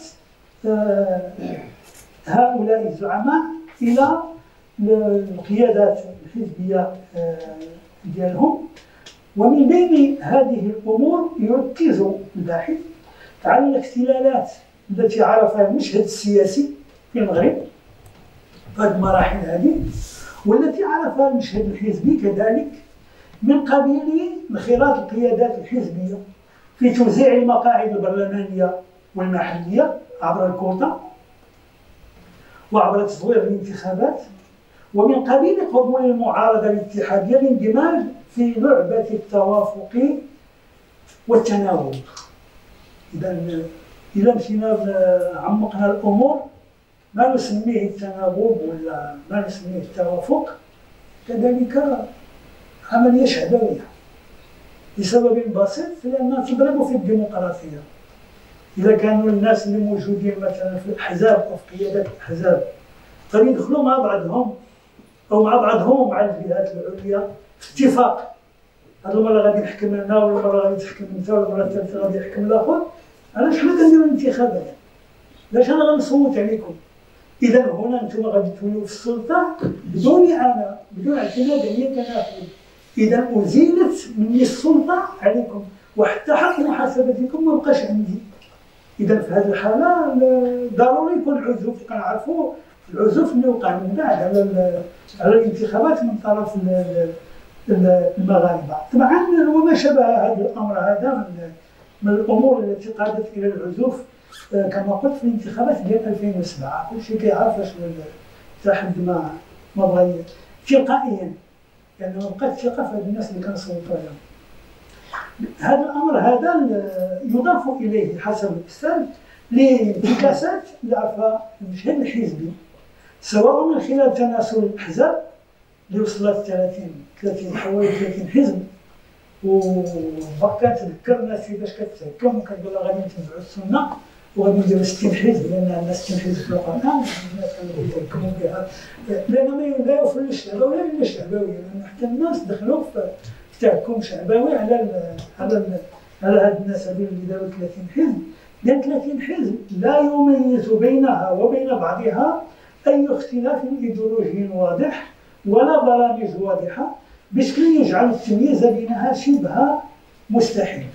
هؤلاء الزعماء إلى القيادات الحزبية ديالهم. ومن بين هذه الأمور يركز الباحث على الاختلالات التي عرفها المشهد السياسي في المغرب في هذه المراحل هذه، والتي عرفها المشهد الحزبي كذلك من قبيل انخراط القيادات الحزبية في توزيع المقاعد البرلمانية والمحلية عبر الكوتا وعبر تصوير الانتخابات، ومن قبيل قبول المعارضة الاتحادية الاندماج في لعبة التوافق والتناوب. إذا إذا مشينا عمقنا الأمور ما نسميه التناوب ولا ما نسميه التوافق كذلك عملية شعبوية لسبب بسيط، لأنها تضرب في الديمقراطية. إذا كانوا الناس اللي موجودين مثلا في الأحزاب أو في قيادات الأحزاب غادي يدخلوا مع بعضهم أو مع بعضهم ومع الجهات العليا في اتفاق، هذه المرة غادي نحكم أنا ولا المرة غادي تحكم أنت ولا المرة الثالثة غادي يحكم الآخر، علاش حنا كنديرو الانتخابات؟ علاش أنا غنصوت عليكم؟ إذا هنا أنتم غادي تولوا في السلطة بدوني أنا، بدون اعتماد عليا كناخذ. إذا أزيلت مني السلطة عليكم وحتى حق محاسبتكم ما بقاش عندي. إذا في هذه الحالة ضروري يكون عزوف، كنعرفوا العزوف اللي وقع من بعد على على الانتخابات من طرف المغاربة. طبعا وما شابه هذا الأمر هذا من من الأمور التي قادت إلى العزوف كما قلت في الانتخابات ديال ألفين وسبعة، كل شيء كيعرف اش حتى حد ما ما بغى تلقائيا، لأنه ما بقات ثقة في هاد الناس اللي كنصوتوا عليهم. هذا الأمر هذا يضاف إليه حسب الأستاذ لانعكاسات اللي عرفها المشهد الحزبي، سواء من خلال تناسل الأحزاب اللي وصلت ثلاثين ثلاثين حوالي ثلاثين حزب، وبقى تذكر الناس كيفاش كتحكم وكتقول غادي نتبعوا السنة وغادي نديروا ستين حزب، لأن عندنا ستين حزب في القرآن الناس كانوا كيتحكموا بها، لأن لا يوفر الشعبوية إلا الشعبوية، لأن حتى الناس دخلوا في تحكم شعبوي على ال على ال على هاد الناس هذول اللي داروا ثلاثين حزب، لأن ثلاثين حزب لا يميز بينها وبين بعضها أي اختلاف إيديولوجي واضح ولا برامج واضحة بشكل يجعل التمييز بينها شبه مستحيل.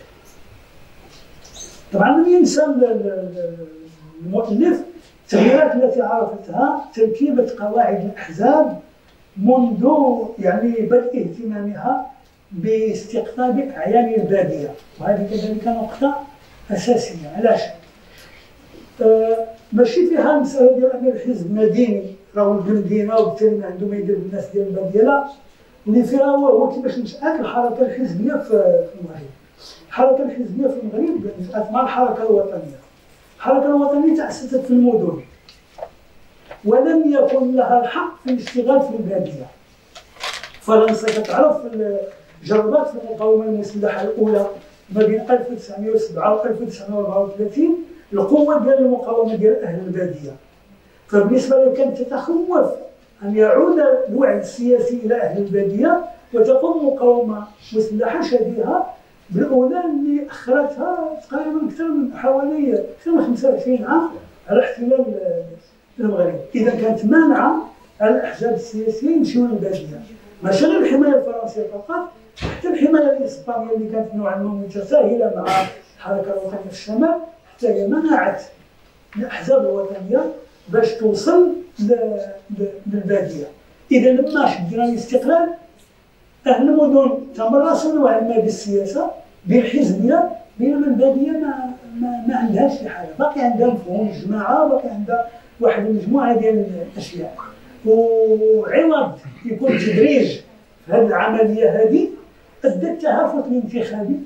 طبعا من ينسى المؤلف التغييرات التي عرفتها تركيبة قواعد الأحزاب منذ يعني بدء اهتمامها باستقطاب أعيان البادية، وهذه كذلك نقطة أساسية. علاش؟ أه ماشي فيها المسألة ديال أن الحزب مديني راهو بالمدينة وبالتالي ما عنده ما يدير بالناس ديال البادية، لا، اللي فيها هو كيفاش نشأت الحركة الحزبية في المغرب. الحركة الحزبية في المغرب نشأت مع الحركة الوطنية. الحركة الوطنية تأسست في المدن ولم يكن لها الحق في الاشتغال في البادية. فرنسا كتعرف جربت في المقاومة المسلحة الأولى ما بين ألف وتسعمائة وسبعة و ألف وتسعمائة وأربعة وثلاثين القوة ديال المقاومة ديال أهل البادية، فبالنسبة لها كانت تتخوف أن يعود الوعي السياسي إلى أهل البادية وتقوم مقاومة مسلحة شبيهة بالأولى اللي أخرتها تقريبا أكثر من حوالي أكثر من خمسة وعشرين عام على احتلال المغرب. إذا كانت مانعة على الأحزاب السياسية يمشيو للبادية، ماشي غير الحماية الفرنسية فقط، حتى الحماية الإسبانية اللي كانت نوعا ما متساهلة مع الحركة الوطنية في الشمال حتى هي منعت الأحزاب الوطنية باش توصل للبادية. إذا لما شدنا الاستقلال أهل المدن تمرسوا نوعا ما بالسياسة بالحزبية، بينما البادية ما ما, ما عندهاش شي حاجة، باقي عندها مفهوم الجماعة، باقي عندها واحد المجموعة ديال الأشياء. وعوض يكون تدريج في هذه العملية هذه أدى التهافت الانتخابي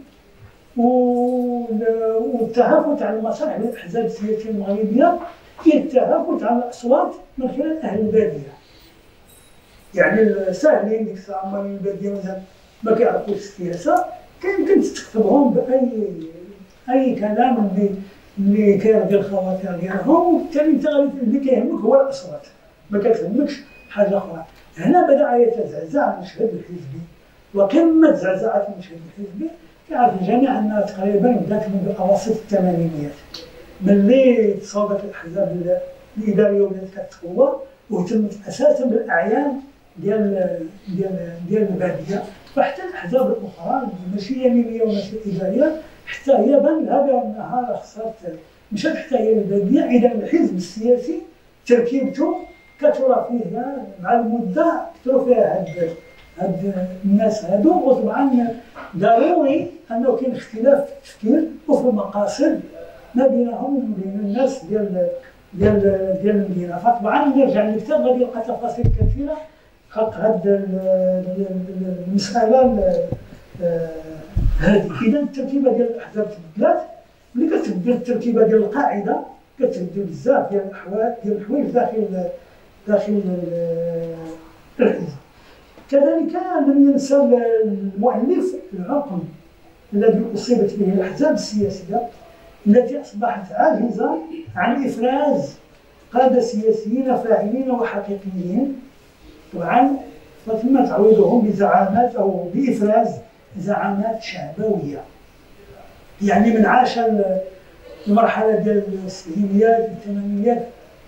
والتهافت على المسرح للأحزاب السياسية المغربية إلى التهافت على الأصوات من خلال أهل البادية. يعني ساهلين ديك الساعة هما البادية مثلا ما كيعرفوش السياسة، كيمكن تستقطبهم بأي أي كلام اللي اللي كيرضي الخواطر ديالهم، وبالتالي أنت اللي كيهمك هو الأصوات، ما كتهمكش حاجة أخرى. هنا بدأ يتزعزع المشهد الحزبي وقمة زعزعة المشهد الحزبي. يعرف الجميع أنها تقريبا بدات منذ أواسط الثمانينيات، ملي تصاوبت الأحزاب الإدارية ولات كتقوى واهتمت أساسا بالأعيان ديال ديال ديال البادية، فحتى الأحزاب الأخرى ماشي يمينية وماشي إدارية حتى هي بان لها بأنها خسرت مشات حتى هي البادية. إذا الحزب السياسي تركيبته كثر فيها مع المدة، كثروا فيها هاد هاد الناس هادو، وطبعا ضروري انه كاين اختلاف في التفكير وفي المقاصد ما بينهم وبين الناس ديال ديال ديال المدينه. فطبعا نرجع للكتاب غادي نلقى تفاصيل كثيره حق هاد المساله هذه. اذا التركيبه ديال الاحزاب تبدلات، ملي كتبدل التركيبه ديال القاعده كتبدل بزاف ديال الاحوال ديال الحوايج داخل داخل الحزب. كذلك لم ينسى المؤلف العقم الذي أصيبت به الأحزاب السياسية التي أصبحت عاجزة عن إفراز قادة سياسيين فاعلين وحقيقيين، طبعا ثم تعويضهم بزعامات أو بإفراز زعامات شعبوية. يعني من عاش المرحلة ديال السبعينيات والثمانينيات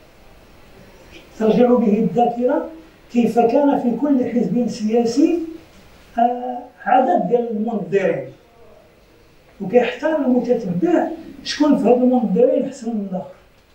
ترجع به الذاكرة كيف كان في كل حزب سياسي عدد ديال المنظرين، وكيحتار المتتبع شكون في هاد المنظرين احسن من الاخر،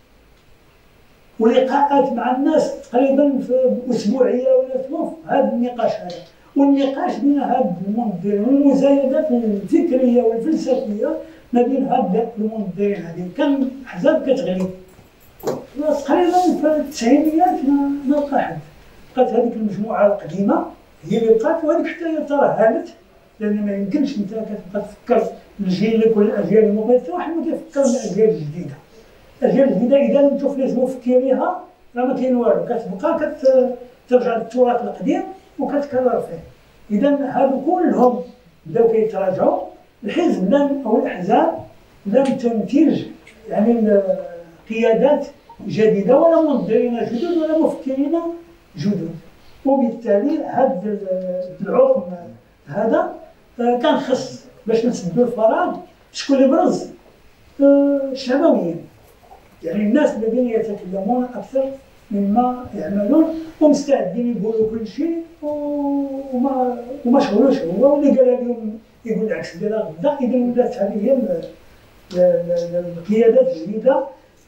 ولقاءات مع الناس تقريبا في اسبوعيه ولا ثلاث هذا النقاش هذا، والنقاش بين هاد المنظرين والمزايدات الفكريه والفلسفيه ما بين هاد المنظرين هذه كان احزاب كتغلب. تقريبا في التسعينيات ما ما لقى حد، بقات هذيك المجموعه القديمه هي اللي بقات، وهذيك حتى هي ترهلت، لان ما يمكنش انت كتبقى تفكر لجيلك ولا الاجيال المقبله، واحد ما كيفكر الاجيال الجديده. الاجيال الجديده اذا لم تفرز مفكريها راه ما كاين والو، كتبقى كترجع للتراث القديم وكتكرر فيه. اذا هادو كلهم بداو كيتراجعوا. الحزب لم او الاحزاب لم تنتج يعني قيادات جديده ولا منظرين جدد ولا مفكرين جدد، وبالتالي هذا العقم هذا كان خص باش نسدوا الفراغ شكون اللي برز؟ الشعبويين، يعني الناس الذين يتكلمون اكثر مما يعملون ومستعدين يقولوا كل شيء وما وما شغلوش هو، واللي قال اليوم يقول العكس ديال غدا. اذا ولات هذه هي القيادات الجديده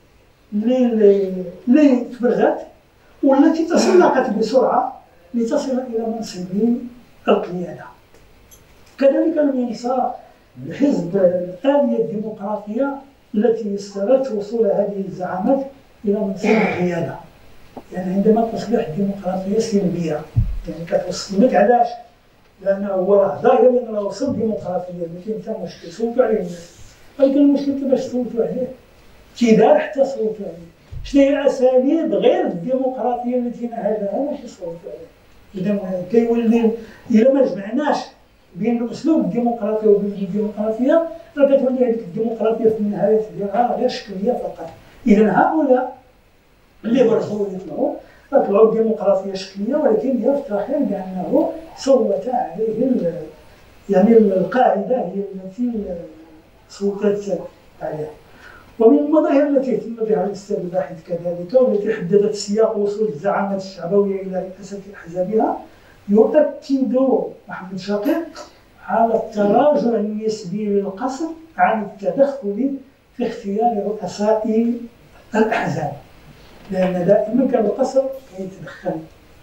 اللي اللي تبرزت والتي تسلقت بسرعه لتصل الى منصب القياده. كذلك لم ينسى الحزب الآلية الديمقراطيه التي استرت وصول هذه الزعامات الى منصب القياده. يعني عندما تصبح الديمقراطيه سلبيه، يعني كتوصل لك علاش؟ لانه هو راه ظاهر انه راه وصل ديمقراطيه، ما كاين حتى مشكل، صوتوا عليه الناس، ولكن المشكل كيفاش صوتوا عليه؟ كيدار حتى صوتوا عليه؟ شنو هي اساليب غير الديمقراطيه التي نهجها باش يصوتوا عليه؟ اذا كيولي الا ما جمعناش بين الاسلوب الديمقراطي وبين الديمقراطيه راه كتولي هذيك الديمقراطيه في النهايه ديالها غير شكليه فقط. اذا هؤلاء اللي برزوا يطلعوا طلعوا بديمقراطيه شكليه، ولكن يفتخر بانه صوت عليه يعني القاعده هي التي صوتت عليها. ومن المظاهر التي اهتم بها الاستاذ الباحث كذلك والتي حددت سياق وصول الزعامات الشعبويه الى رئاسه احزابها، يؤكد محمد شاقر على التراجع النسبي للقصر عن التدخل في اختيار رؤساء الاحزاب، لان دائما كان القصر يتدخل.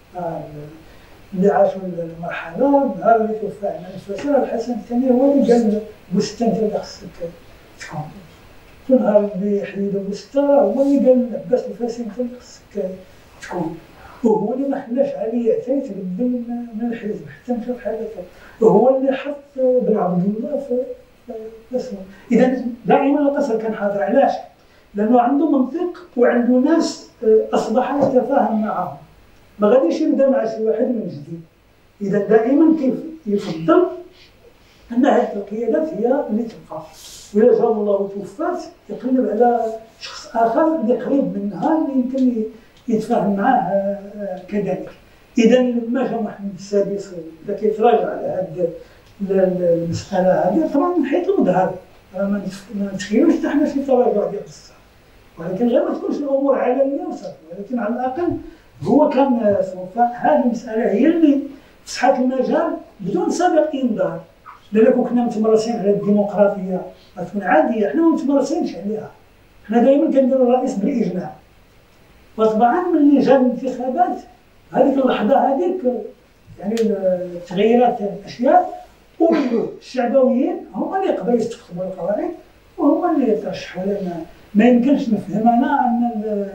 اللي عاشوا المرحله نهار اللي توفى عن الفساد الحسن الثاني هو اللي قال بوسته انت اللي خصك تكون، في نهار اللي حيدوا بوسته هو اللي قال عباس الفاسي انت اللي خصك تكون، وهو اللي ما خلاش علي حتى يتقدم من الحزب حتى مشى بحال هكا، وهو اللي حط بن عبد الله في اسمه. اذا دائما القصر كان حاضر، علاش؟ لانه عنده منطق وعنده ناس اصبح يتفاهم معهم، ما غاديش يبدا مع شي واحد من جديد. اذا دائما كيف يفضل ان هذه القيادات هي اللي تبقى، وإذا جاب الله توفات يقلب على شخص اخر اللي قريب منها اللي يمكن يتفاهم معاه كذلك. اذا لما جا محمد السادس بدا كيتراجع على هذه المساله هذه، طبعا من حيث المظهر ما نتخيلوش حتى حنا شي تراجع ديال الصح، ولكن غير ما تكونش الامور علنيه وصافي، ولكن على الاقل هو كان سوف هذه المساله هي اللي فتحت المجال بدون سابق انذار. لأن كنا متمرسين على الديمقراطيه غتكون عاديه، حنا ما متمرسينش عليها، حنا دائما كنديروا الرئيس بالاجماع. وطبعا ملي جا الانتخابات هذيك اللحظه هذيك يعني تغيرات الاشياء، والشعبويين هما اللي يقدروا يستخدموا القوانين وهما اللي يترشحوا لنا. ما يمكنش نفهم انا ان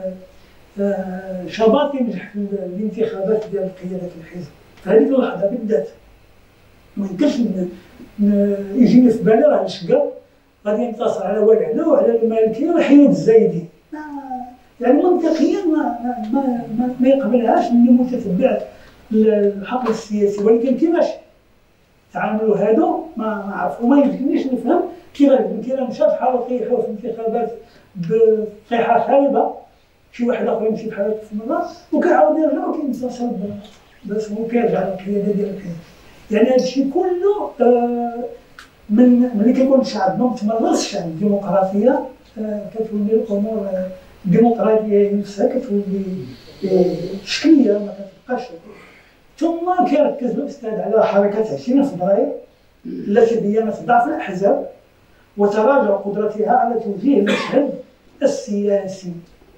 شباط ينجح في الانتخابات ديال قياده الحزب في هذيك اللحظه بالذات. ما يمكنش يجيني في بالي راه الشقا غادي ينتصر على والي علو وعلى المالكيه وحيد الزايدي، يعني منطقيا ما ما ما, ما يقبلهاش اللي متتبع الحقل السياسي. ولكن كيفاش تعاملوا هادو ما نعرف، وما يمكننيش نفهم كيفاش كيفاش مشى بحال طيحوا في الانتخابات بطيحه خايبه، شي واحد اخر يمشي بحال هكا في المرة وكيعاود يرجع وكينتصر بس هو كيرجع للقياده ديال الحزب. يعني هذا الشيء كله آه من ملي كيكون الشعب ما متمرسش على الديمقراطيه آه كتولي الامور آه الديمقراطيه نفسها كتولي آه شكليه ما كتبقاش. ثم كيركز الاستاذ على حركه عشرين فبراير التي بينت ضعف الاحزاب وتراجع قدرتها على توجيه المشهد السياسي،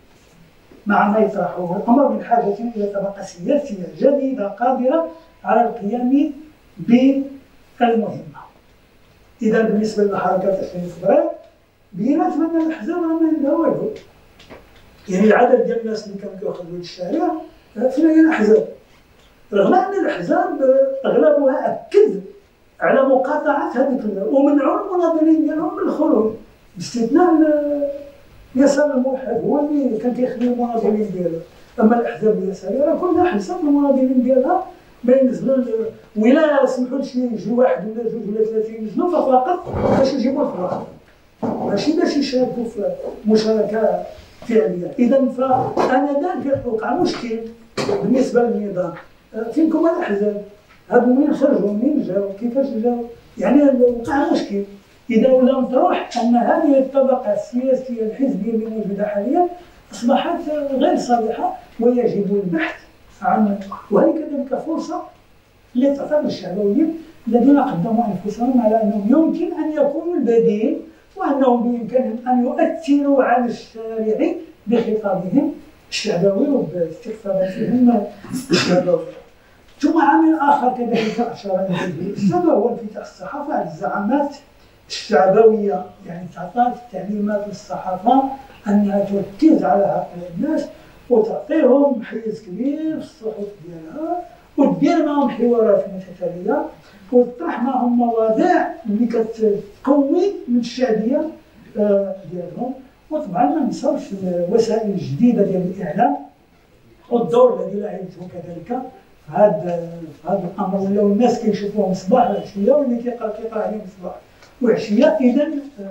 مع ما يطرحه الامر من حاجه الى طبقه سياسيه جديده قادره على القيام بالمهمه. اذا بالنسبه لحركه عشرين فبراير بينات ان الاحزاب ما عندها والو، يعني العدد ديال الناس اللي كانوا كيخرجوا للشارع فين هي الاحزاب؟ رغم ان الاحزاب اغلبها اكد على مقاطعه هذيك ومنعوا المناضلين ديالهم من الخروج باستثناء اليسار الموحد هو اللي كان كيخلي المناضلين ديالو. اما الاحزاب اليساريه راه كلها حسب المناضلين ديالها ما ينزلوا ولا سمحوا لشي يجي واحد ولا جوج ولا ثلاثين ينزلوا فقط باش يجيبوا الفراغ، ماشي باش يشاركوا في مشاركه فعليه. اذا فانا ذاك وقع مشكل بالنسبه للنظام. فينكم الاحزاب هادو منين خرجوا منين جاوا كيفاش جاوا؟ يعني وقع مشكل. اذا لم تروح ان هذه الطبقه السياسيه الحزبيه اللي موجوده حاليا اصبحت غير صالحه ويجب البحث عن، وهي كذلك فرصه اللي تعطى للشعبويين الذين قدموا انفسهم على انهم يمكن ان يكونوا البديل وانهم بامكانهم ان يؤثروا على الشارع بخطابهم الشعبوي وباستقطاباتهم الشعبويه. ثم عامل اخر كذلك اشار اليه الاستاذ وهو انفتاح الصحافه على الزعامات الشعبويه، يعني تعطات تعليمات للصحافه انها تركز على هؤلاء الناس وتعطيهم حيز كبير في الصحف ديالها ودير معهم حوارات متتاليه وتطرح معهم مواضيع اللي كتقوي من الشعبيه ديالهم. وطبعا ما ننساوش الوسائل الجديده ديال الاعلام والدور الذي لعبته كذلك في هذا هذا الامر، ولاو الناس كيشوفوهم صباح وعشيه واللي كيقرا كيقرا عليهم صباح وعشيه. اذا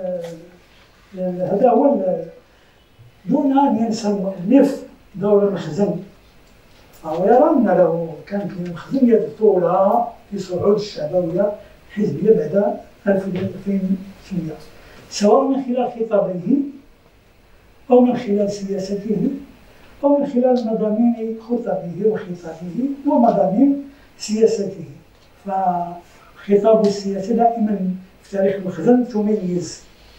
هذا هو دون ان ينسى المؤلف دور المخزن، فهو يرى ان له كان في المخزن يد الطولة في صعود الشعبويه الحزبيه بعد ألف وثلاثمائة وثمانية، سواء من خلال خطابه او من خلال سياسته او من خلال مضامين خطبه وخطابه ومضامين سياسته. فخطاب السياسه دائما في تاريخ المخزن تميز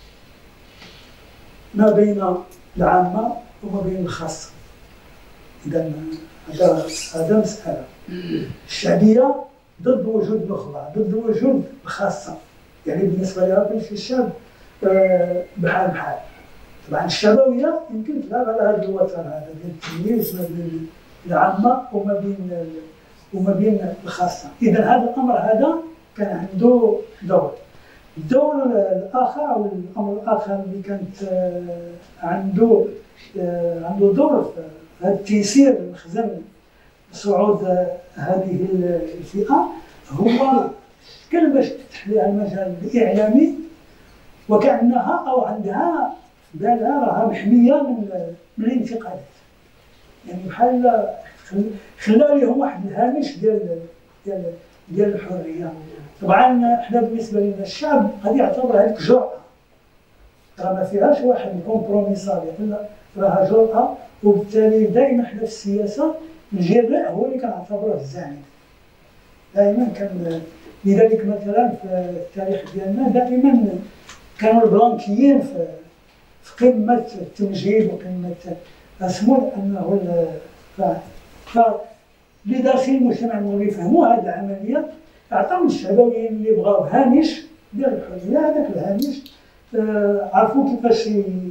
ما بين العامه وما بين الخاصه. اذا هذا هذا مساله الشعبيه ضد وجود النخبه، ضد وجود الخاصه، يعني بالنسبه لها كل الشعب بحال بحال. طبعا الشعبويه يمكن تلعب على هذا الوتر هذا ديال التمييز ما بين العامه وما بين وما بين الخاصه. اذا هذا الامر هذا كان عنده دور. الدور الاخر او الامر الاخر اللي كانت عنده عنده دور في هذا التيسير المخزن صعود هذه الفئه هو كان باش تفتح لها المجال الاعلامي وكانها او عندها في بالها راها محميه من من الانتقادات. يعني بحال خلى لهم واحد الهامش ديال ديال ديال الحريه. طبعا حنا بالنسبه لنا الشعب غادي يعتبر هذيك جرأه، راه ما فيهاش واحد الكومبروميساريه، لا راها جرأه. وبالتالي دائما حنا في السياسه الجراء هو اللي كنعتبروه الزعيم دائما. كان لذلك مثلا في التاريخ ديالنا دائما كانوا البلانكيين في في قمه التمجيد وقمه اسمو انه ف اللي داخل المجتمع المغربي فهموا هذه العمليه، عطاو الشعبويين اللي بغاو هامش ديال الحريه. هذاك الهامش آه عرفوا كيفاش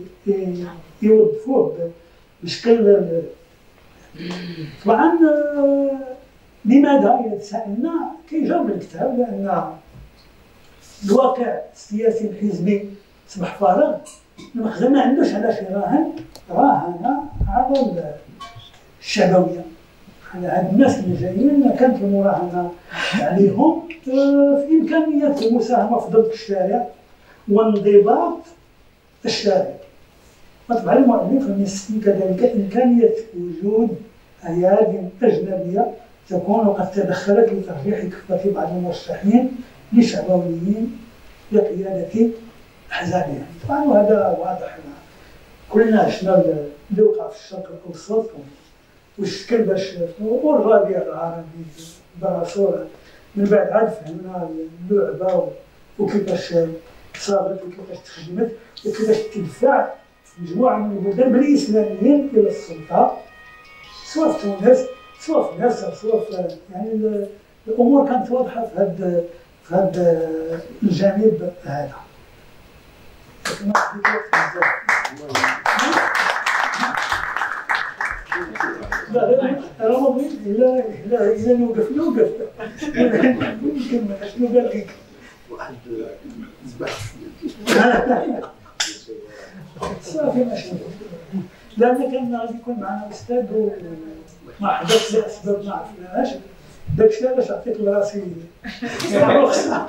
يوظفوه بشكل. طبعا آه لماذا اذا تسالنا كيجاوب الكتاب لان الواقع السياسي الحزبي اصبح فارغ، المخزن ما عندوش على شي راهن راهن على الشعبويه، على هاد الناس اللي جايين كانت المراهنه عليهم في امكانيه المساهمه في ضبط الشارع وانضباط الشارع. وطبعا المؤلف يستثني كذلك امكانيه وجود ايادي اجنبيه تكون قد تدخلت لترجيح كفه بعض المرشحين لشعبويين لقياده احزابهم. طبعا وهذا واضح، كلنا عشنا اللي وقع في الشرق الاوسط والشكل باش والربيع العربي براسوله من بعد عاد فهمنا اللعبه وكيفاش صارت وكيفاش تخدمت وكيفاش تدفع مجموعه من البلدان بالاسلاميين الى السلطه، سواء في تونس سواء في مصر سواء في يعني الامور كانت واضحه في هذا في هذا الجانب هذا. لا انا ما بغيت الا الا الا نوقف نوقف يمكن شنو قال لك واحد صافي ماشي. لان كان غادي يكون معنا استاذ وما حدث لاسباب ما عرفناهاش، داك الشيء علاش عطيت لراسي رخصه.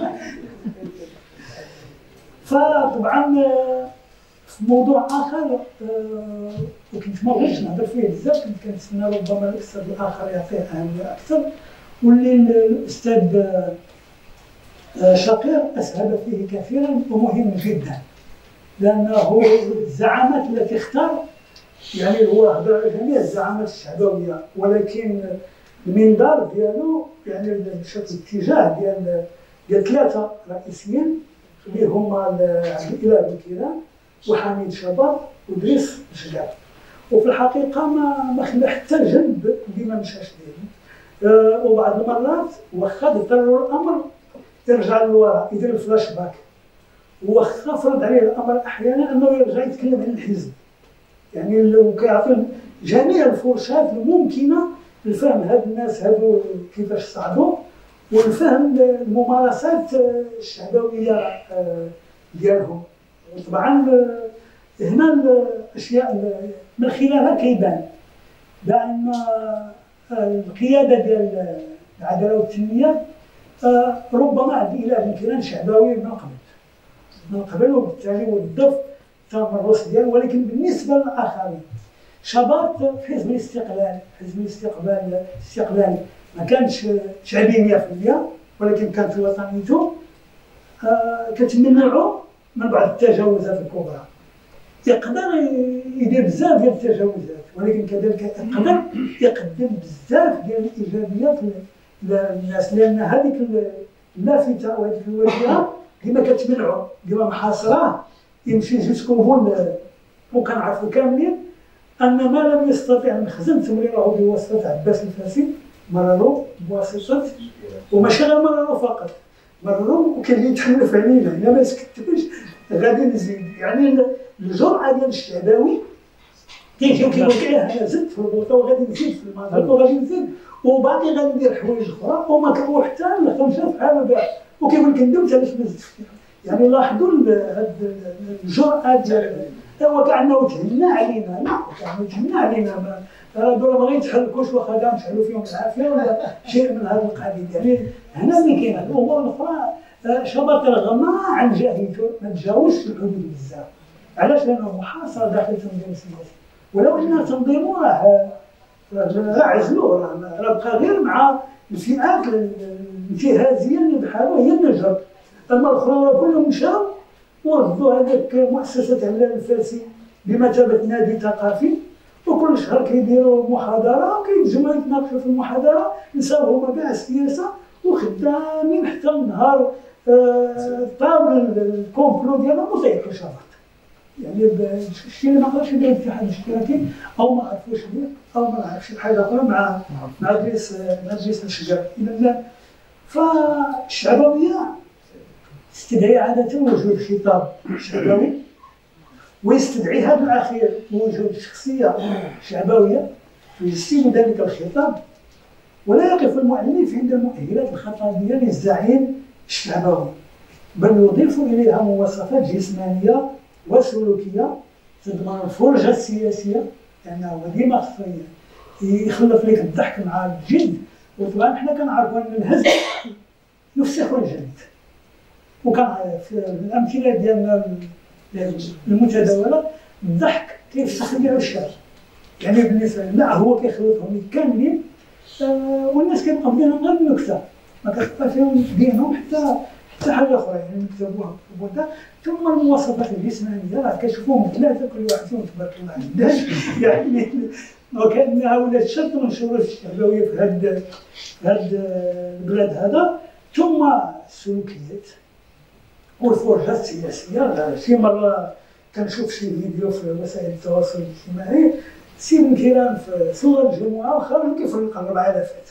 فطبعا في موضوع اخر وكنت ما بغيتش نهضر فيه بزاف، كنت كنتسنى ربما الاستاذ الاخر يعطيه اهميه اكثر، واللي الاستاذ شقير اسهب فيه كثيرا ومهم جدا، لانه الزعامات التي اختار يعني هو هضر على جميع الزعامات الشعبويه، ولكن المنظار ديالو يعني مشى في الاتجاه ديال ديال ثلاثه رئيسيين اللي هما عبد الاله بن كيران وحميد شباب ودريس شقار. وفي الحقيقه ما ما خلى حتى جنب اللي ما مشاش ليه. أه وبعض المرات واخا ضطروا الامر يرجع للوراء يدير الفلاش باك، واخا فرض عليه الامر احيانا انه يرجع يتكلم عن الحزب، يعني لو كيعطي جميع الفرصات الممكنه لفهم هاد الناس هادو كيفاش صعدوا والفهم الممارسات الشعبويه ديالهم. طبعا هنا الاشياء من خلالها كيبان بان القياده ديال العداله والتنميه ربما عبد الاله بن كيران شعبوي من قبل من قبل وبالتالي وظف التمرس ديالو، ولكن بالنسبه للاخرين شباب في حزب الاستقلال حزب الاستقلال الاستقلالي ما كانش شعبي مئة بالمئة، ولكن كانت وطنيته آه كتمنعه من بعض التجاوزات الكبرى. يقدر يدير بزاف ديال التجاوزات، ولكن كذلك يقدر يقدم بزاف ديال الايجابيات للناس، لان هذيك اللافته وهذيك الواجهه ديما كتمنعه ديما محاصراه يمشي جوسكو وكنعرفوا كاملين ان ما لم يستطع المخزن تمريره بواسطه عباس الفاسي مرروا بواسطه وماشي غير مرروا فقط مرروا وكان يتحملوا في علينا الا ما سكتوش غادي نزيد. يعني الجرأه ديال الشعباوي كيجيو كيقول لك انا زدت في البوطه وغادي نزيد في المناطق وغادي نزيد وباقي غادي ندير حوايج اخرى وما كنروح حتى لخمسه بحال كاع وكيقول لك ندمت علاش ما زدتش فيها. يعني لاحظوا هاد الجرأه ديال هو كأنه تهنى علينا، لا كأنه تهنى علينا هذولا ما غيتحركوش واخا كاع نشعلوا فيهم العافيه ولا شيء من هذا القبيل. يعني هنا اللي كاين الامور الاخرى شباب رغم عن جاهلته ما تجاوزش الحدود بزاف. علاش؟ لانه محاصر داخل تنظيم سياسي، ولو ان تنظيمه راه راه عزلوه، راه بقى غير مع الفئات الانتهازيه اللي بحالو هي النجر. اما الاخرى كلهم مشاو وردوا هذاك مؤسسه هلال الفاسي بمثابه نادي ثقافي، وكل شهر كيديروا محاضره وكيتجمعوا يتناقشوا في المحاضره، نساو هما كاع السياسه وخدامين حتى النهار طابل الكومبلو ديالهم وما تياكلش الربط. يعني الشيء اللي ما قدرش يدير الاتحاد الاشتراكي او ما عرفوش يدير او ما عرفش شي حاجه اخرى مع مع مجلس مجلس الشجر. اذا فالشعبويه تستدعي عاده وجود خطاب شعبوي، ويستدعي هذا الاخير وجود شخصيه شعبويه تجسد ذلك الخطاب. ولا يقف المؤلف عند المؤهلات الخطابيه للزعيم الشعبوي، بل يضيف اليها مواصفات جسمانيه وسلوكيه تضمن الفرجه السياسيه، لانه هو ديما خصو يخلط لك الضحك مع الجد. وطبعا حنا كنعرفوا ان الهزل يفسخ الجلد، وكان في الامثله ديالنا المتداوله الضحك كيفسخ كاع الشر. يعني بالنسبه لنا هو كيخلطهم كاملين، آه والناس كيبقاو ديالهم غير النكته، ما كتبقى فيهم دينهم حتى حتى حاجه اخرى. يعني نكتبوها بوحدها. ثم المواصفات الجسمانيه راه كتشوفوهم ثلاثه كل واحد فيهم تبارك الله عنداش يعني وكانها ولات شرط من شروط الشعبويه في هذا هذا البلاد هذا. ثم السلوكيات والفرجه السياسيه. شي مره كنشوف شي فيديو في وسائل التواصل الاجتماعي، سي بن كيران في صلاه الجمعه وخرج كيفرق الربع الافات.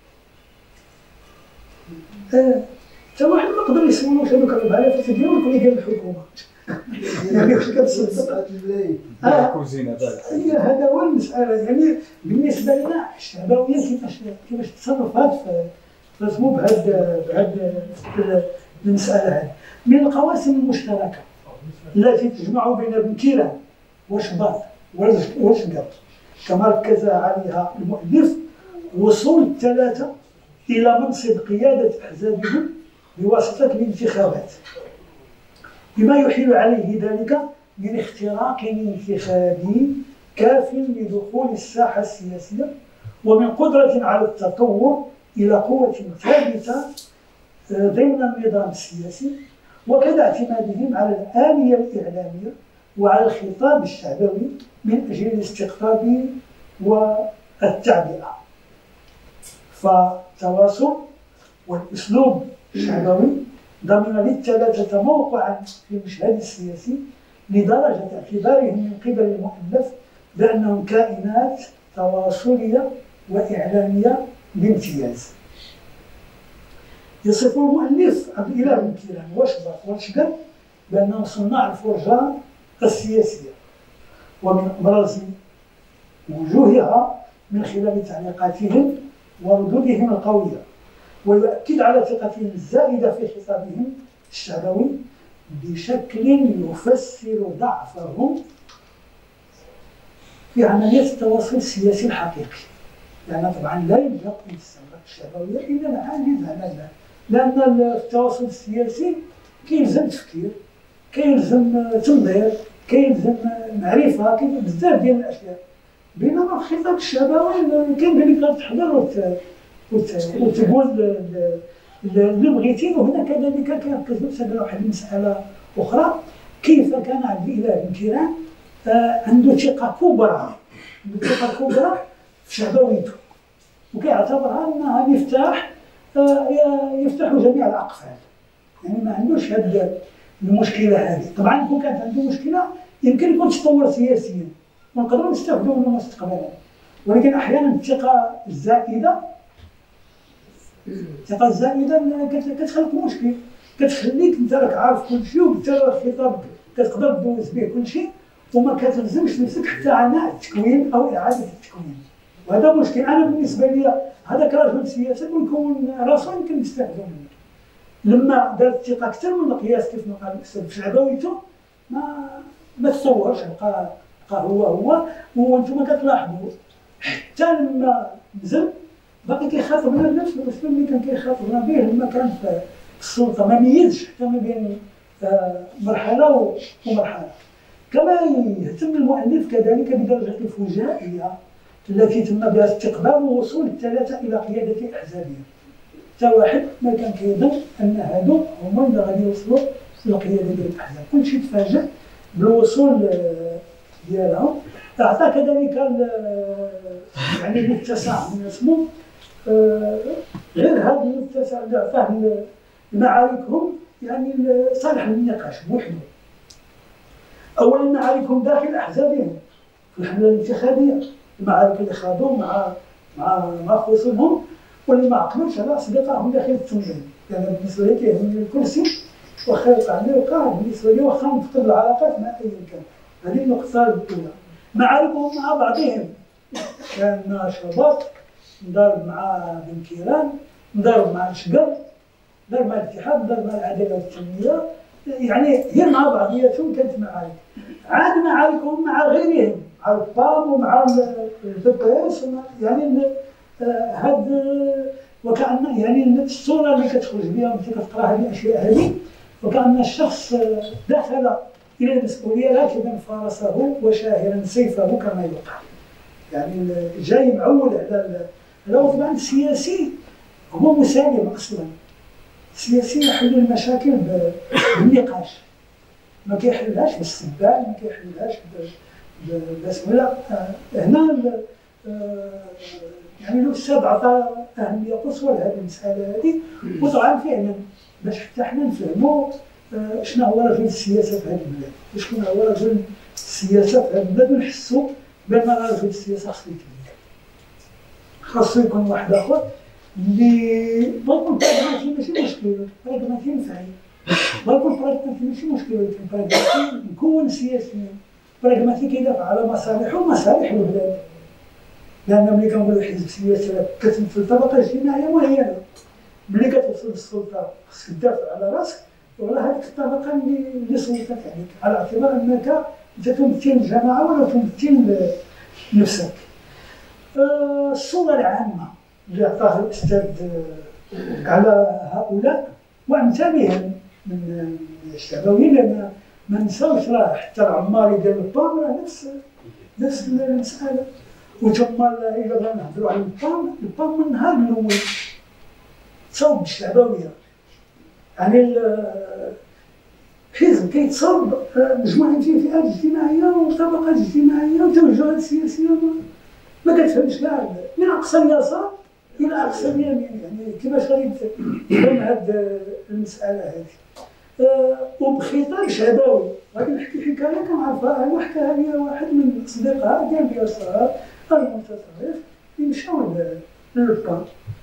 حتى واحد ما قدر يسولو واش هذوك الربع الافات ديالو يكون ديال الحكومه. يعني واش كتصدق كوزينه هي هذا هو المساله. يعني بالنسبه لنا الشعبويه كيفاش كيفاش تصرفات في اسمو بهذا بهذا المساله هذه. من القواسم المشتركه التي تجمع بين ابن كيران وشباط وشقر كما ركز عليها المؤلف وصول الثلاثه الى منصب قياده احزابهم بواسطه الانتخابات، بما يحيل عليه ذلك من اختراق انتخابي كاف لدخول الساحه السياسيه، ومن قدره على التطور الى قوه ثابته ضمن النظام السياسي، وكذا اعتمادهم على الآلية الإعلامية وعلى الخطاب الشعبوي من أجل الاستقطاب والتعبئة. فالتواصل والأسلوب الشعبوي ضمن للثلاثة موقعا في المشهد السياسي لدرجة اعتبارهم من قبل المؤلف بأنهم كائنات تواصلية وإعلامية بامتياز. يصف المؤلف عبد الإله بن كيران وشباط وشقر بأنهم صناع الفرجة السياسية، ومن أبرز وجوهها من خلال تعليقاتهم وردودهم القوية، ويؤكد على ثقتهم الزائدة في خطابهم الشعبوي بشكل يفسر ضعفهم في عملية التواصل السياسي الحقيقي. لأن طبعا لا يمكن أن تستمر الشعبوية إلا العاجز على ذلك، لأن التواصل السياسي كيلزم تفكير، كيلزم تنظير، كيلزم معرفة، كيلزم بزاف ديال الأشياء. بينما الخطاب الشعبوي كاين بالك تحضر وتقول اللي بغيتي. وهنا كذلك كيركز على واحد المسألة أخرى، كيف كان عبد الإله بن كيران عنده ثقة كبرى عنده ثقة كبرى في شعبويته، وكيعتبرها أنها مفتاح يفتح جميع الأقفال. يعني ما عندوش هذه المشكلة هذه. طبعا كون كانت عنده مشكلة يمكن يكون تطور سياسيا ونقدروا نستافدوا منه مستقبلا، ولكن أحيانا الثقة الزائدة الثقة الزائدة كتخلق مشكل، كتخليك أنت راك عارف كل شيء وبالتالي الخطاب كتقدر تدوز به كل شيء وما كتلزمش نفسك حتى عناء التكوين أو إعادة التكوين. وهذا مشكل. أنا بالنسبة لي هذا كرجل سياسي ويكون راسو يمكن نستافدوا منه. لما دارت الثقة أكثر من القياس كيف ما قال الأستاذ في شعبويته ما ما تطورش، بقى بقى هو هو. وانتم كتلاحظوا حتى لما نزل باقي كيخاطبنا بنفس الأسلوب اللي كان كيخاطبنا به لما كان في السلطة، ما ميزش حتى ما بين مرحلة ومرحلة. كما يهتم المؤلف كذلك بدرجة الفجائية التي تم بها استقبال ووصول الثلاثه الى قياده احزابهم. حتى واحد ما كان كيظن ان هادو هما اللي غادي يوصلوا للقياده ديال الاحزاب، كلشي تفاجأ بالوصول ديالهم. اعطى كذلك يعني المتسع من اسمه، غير هذا المتسع اللي عطاه لمعاركهم يعني صالح للنقاش بوحده. اولا معاركهم داخل احزابهم في الحمله الانتخابيه، المعارك اللي خاضوا مع مع مع خصومهم واللي ما عقلوش على اصدقائهم داخل التنظيم، لان يعني بالنسبه لي كيهمني الكرسي واخا يوقع لي وقع، بالنسبه لي واخا نفقد العلاقات مع اي كان. هذه النقطه الاولى. معاركهم مع بعضهم، كان شباط نضارب مع بن كيران، نضارب مع الشقر، نضارب مع الاتحاد، نضارب مع العداله والتنميه، يعني هي مع بعضياتهم كانت معارك. عاد معاركهم مع غيرهم، مع البام ومع البيبيس، يعني هاد وكأن يعني الصوره اللي كتخرج بها وانت كتقرا هذه الاشياء هذه، وكأن الشخص دخل الى المسؤوليه لكن فارسه وشاهرا سيفه كما يقال. يعني جاي معول على على طبعا السياسي هو مسالم اصلا. السياسي يحل المشاكل بالنقاش، ما كيحلهاش بالسبال، ما كيحلهاش بالبسمله. هنا يعني الاستاذ عطى اهميه قصوى لهذه المساله هذه، وطبعا فعلا باش حتى حنا نفهموا شنو هو رجل السياسه في هذه البلاد، شكون هو رجل السياسه في هذه البلاد، ونحسوا بان رجل السياسه خاصو يكون خاصو يكون واحد اخر اللي ما يكون براغماتي ماشي مشكل، براغماتي نفعي، ما يكون براغماتي ماشي مشكل، ولكن براغماتي يكون سياسيا، براغماتي كيدافع على مصالحه ومصالح البلاد. لان ملي كنقولوا حزب سياسي كتمثل طبقه اجتماعيه معينه، ملي كتوصل للسلطه خصك تدافع على راسك وعلى هذيك الطبقه اللي اللي صوتت عليك، على اعتبار انك انت تمثل الجماعه ولا تمثل نفسك. أه الصوره العامه اللي عطاها الاستاذ على هؤلاء وامثالهم من الشعبويين، لان ما نساوش راه حتى العماري ديال البام راه نفس نفس المساله. وثم الا بغينا نهضروا على البام، البام من النهار الاول تصاوب بالشعبويه، يعني الحزب كيتصاوب مجموعه فيه فئات اجتماعيه وطبقات اجتماعيه وتوجهات سياسيه ما كتفهمش كاع، من اقصى اليسار الى اقصى اليمين. يعني كيفاش غادي تفهم هذه المساله هذه؟ أه وبخطاب شعبوي. غادي نحكي حكايه كنعرفها، انا حكاها لي واحد من الاصدقاء ديال اليسار المتطرف اللي مشاو للبان،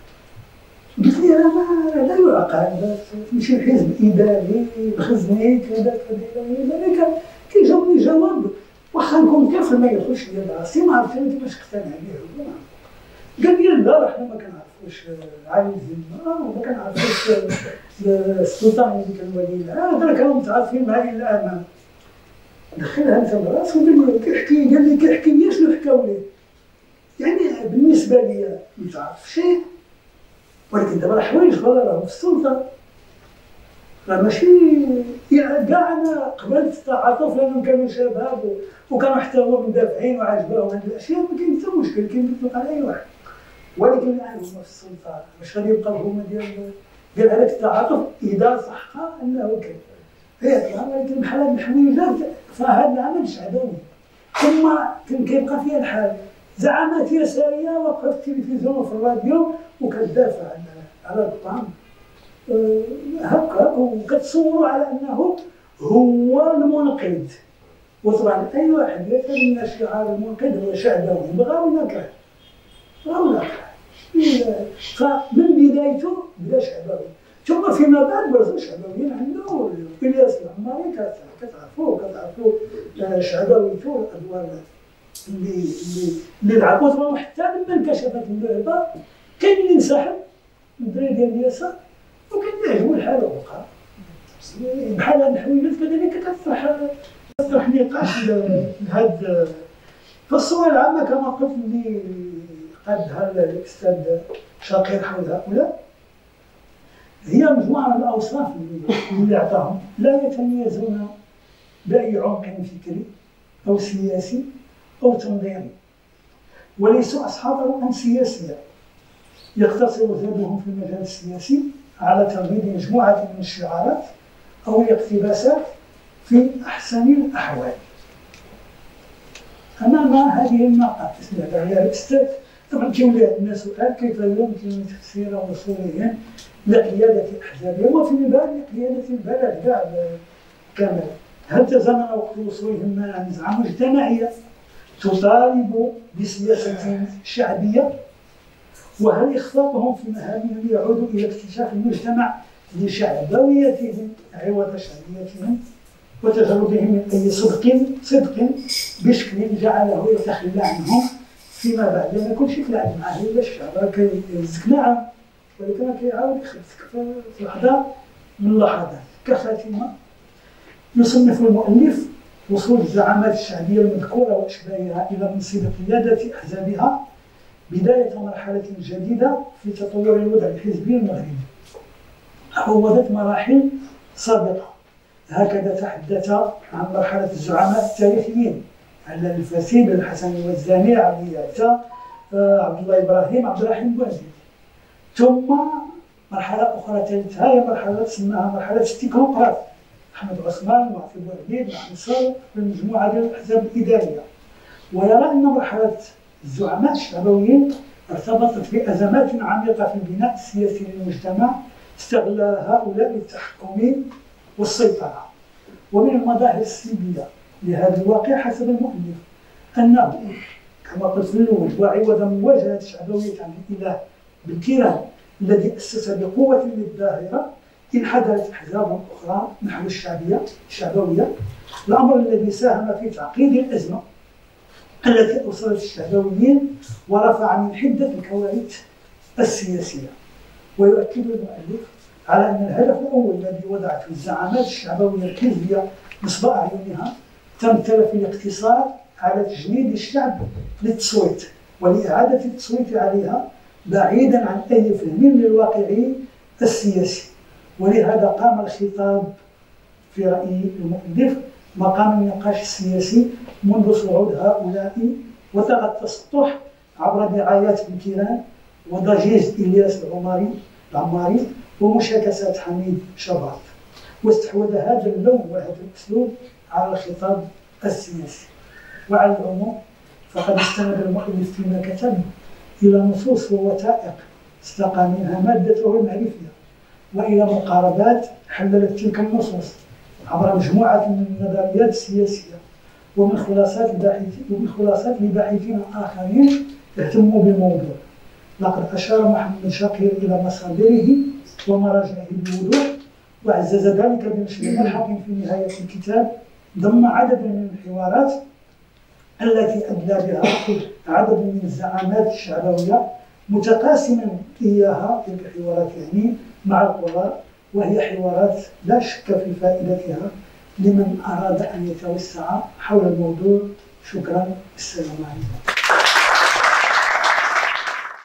قلت لي راه لا يعقل، تمشي لحزب اداري خزني كذا كذا ذلك. كيجاوبني جواب واخا نكون طفل ما يدخلش ليا راسي، ما عرفتش انت باش اقتنع به. قال لي لا راه حنا ما كنعرفوش علي الذمه وما كنعرفوش السلطان اللي كان ولي العهد، راه كانوا متعاطفين مع الامام. دخلها انت لراسك وقال لي كيحكي، قال لي كيحكي لي شنو حكاو ليه. يعني بالنسبه لي ما تعرف شيء، ولكن دابا راه حوايج راه في السلطه، راه ماشي كاع. انا قبلت التعاطف لانهم كانوا شباب وكانوا حتى هما مدافعين وعاجباهم هذه الاشياء، ما كاين حتى مشكل، كاين يطلق على اي واحد. ولكن الان هما في السلطه، واش غادي يبقاو هما ديال ديال هذاك التعاطف اذا صح انه كذا؟ ولكن بحال هاد الحويجات فهذا العمل شعبوي، ثم كان كيبقى فيها الحال زعامات يساريه واقفه في التلفزيون وفي الراديو وكتدافع على الطعام هكاك، وكتصوروا على انه هو المنقذ. وطبعا اي واحد يفهم ان شعار المنقذ هو شعبوي، بغاو ولا كره، بغاو ولا كره. فمن بدايته بدا شعبوي، ثم فيما بعد برزوا شعبويين عنده الياس العماري كتعرفوه كتعرفوا شعبويته الادوار اللي اللي اللي لعبوا. وحتى لما انكشفت اللعبه كاين اللي انسحب من الدراري ديال اليسار وكان يعجبو الحال وبقى. بحال هاد الحويجات كذلك كتطرح كتطرح نقاش لهاد. فالصورة العامة كما قلت اللي قادها الأستاذ شاقر حول هؤلاء هي مجموعة من الأوصاف اللي عطاهم، لا يتميزون بأي عمق فكري أو سياسي أو تنظيمي. وليسوا أصحاب رؤى سياسية، يقتصر زادهم في المجال السياسي على ترويج مجموعة من الشعارات أو الاقتباسات في أحسن الأحوال. أمام هذه المقاييس يا الأستاذ طبعا كيولي عندنا سؤال: كيف يمكن تفسير وصولهم لقيادة أحزابهم وفي البال لقيادة البلد كاع كامل؟ هل تزامن وقت وصولهم مع نزعة مجتمعية تطالب بسياسة شعبية؟ وهل إخفاقهم في مهامهم يعود إلى اكتشاف المجتمع لشعبويتهم عوض شعبيتهم وتجردهم من أي صدق صدق بشكل جعله يتخلى عنهم فيما بعد؟ لأن كل شيء كيلعب معاه إلا الشعب كيهزك نعم، ولكن كيعاود يخلصك في لحظة من اللحظات. كخاتمة، يصنف المؤلف وصول الزعامات الشعبية المذكورة وأشباهها إلى منصب قيادة أحزابها بداية مرحلة جديدة في تطور الوضع الحزبي المغربي عوضت مراحل سابقة. هكذا تحدث عن مرحلة الزعماء التاريخيين: علال الفاسي، بن الحسن الوزاني، علي عتا، عبد الله إبراهيم، عبد الرحيم بوعزيز. ثم مرحلة أخرى ثالثة هي مرحلة سماها مرحلة التكنوقراط: أحمد عثمان، معطي بوعبيد، محمد صالح، والمجموعة ديال الأحزاب الإدارية. ويرى أن مرحلة الزعماء الشعبويين ارتبطت بأزمات عميقة في البناء السياسي للمجتمع استغل هؤلاء للتحكم والسيطرة. ومن المظاهر السلبية لهذا الواقع حسب المؤلف أنه كما قلت في الأول، وعوض مواجهة شعبوية الإله بالكيران الذي أسس بقوة للظاهرة، انحدرت أحزاب أخرى نحو الشعبية الشعبوية، الأمر الذي ساهم في تعقيد الأزمة التي أوصلت الشعبويين ورفع من حدة الكوارث السياسية. ويؤكد المؤلف على أن الهدف الأول الذي وضعته الزعامات الشعبوية الحزبية نصب أعينها تمثل في الاقتصار على تجنيد الشعب للتصويت ولإعادة التصويت عليها بعيدا عن أي فهم للواقع السياسي. ولهذا قام الخطاب في رأي المؤلف مقام النقاش السياسي منذ صعود هؤلاء وطغى التسطح عبر دعايات الكيران وضجيج إلياس العماري العماري ومشاكسات حميد شباط، واستحوذ هذا اللون وهذا الأسلوب على الخطاب السياسي. وعلى العموم فقد استند المؤلف فيما كتب إلى نصوص ووثائق استقى منها مادته المعرفية، وإلى مقاربات حللت تلك النصوص عبر مجموعة من النظريات السياسية ومن خلاصات الباحثين ومن خلاصات لباحثين آخرين اهتموا بالموضوع. لقد أشار محمد شاقر إلى مصادره ومراجعه بوضوح، وعزز ذلك بنشر ملحق في نهاية الكتاب ضم عدد من الحوارات التي أدلى بها عدد من الزعامات الشعبوية متقاسما إياها تلك الحوارات يعني مع القراء، وهي حوارات لا شك في فائدتها لمن أراد أن يتوسع حول الموضوع. شكرا، السلام عليكم.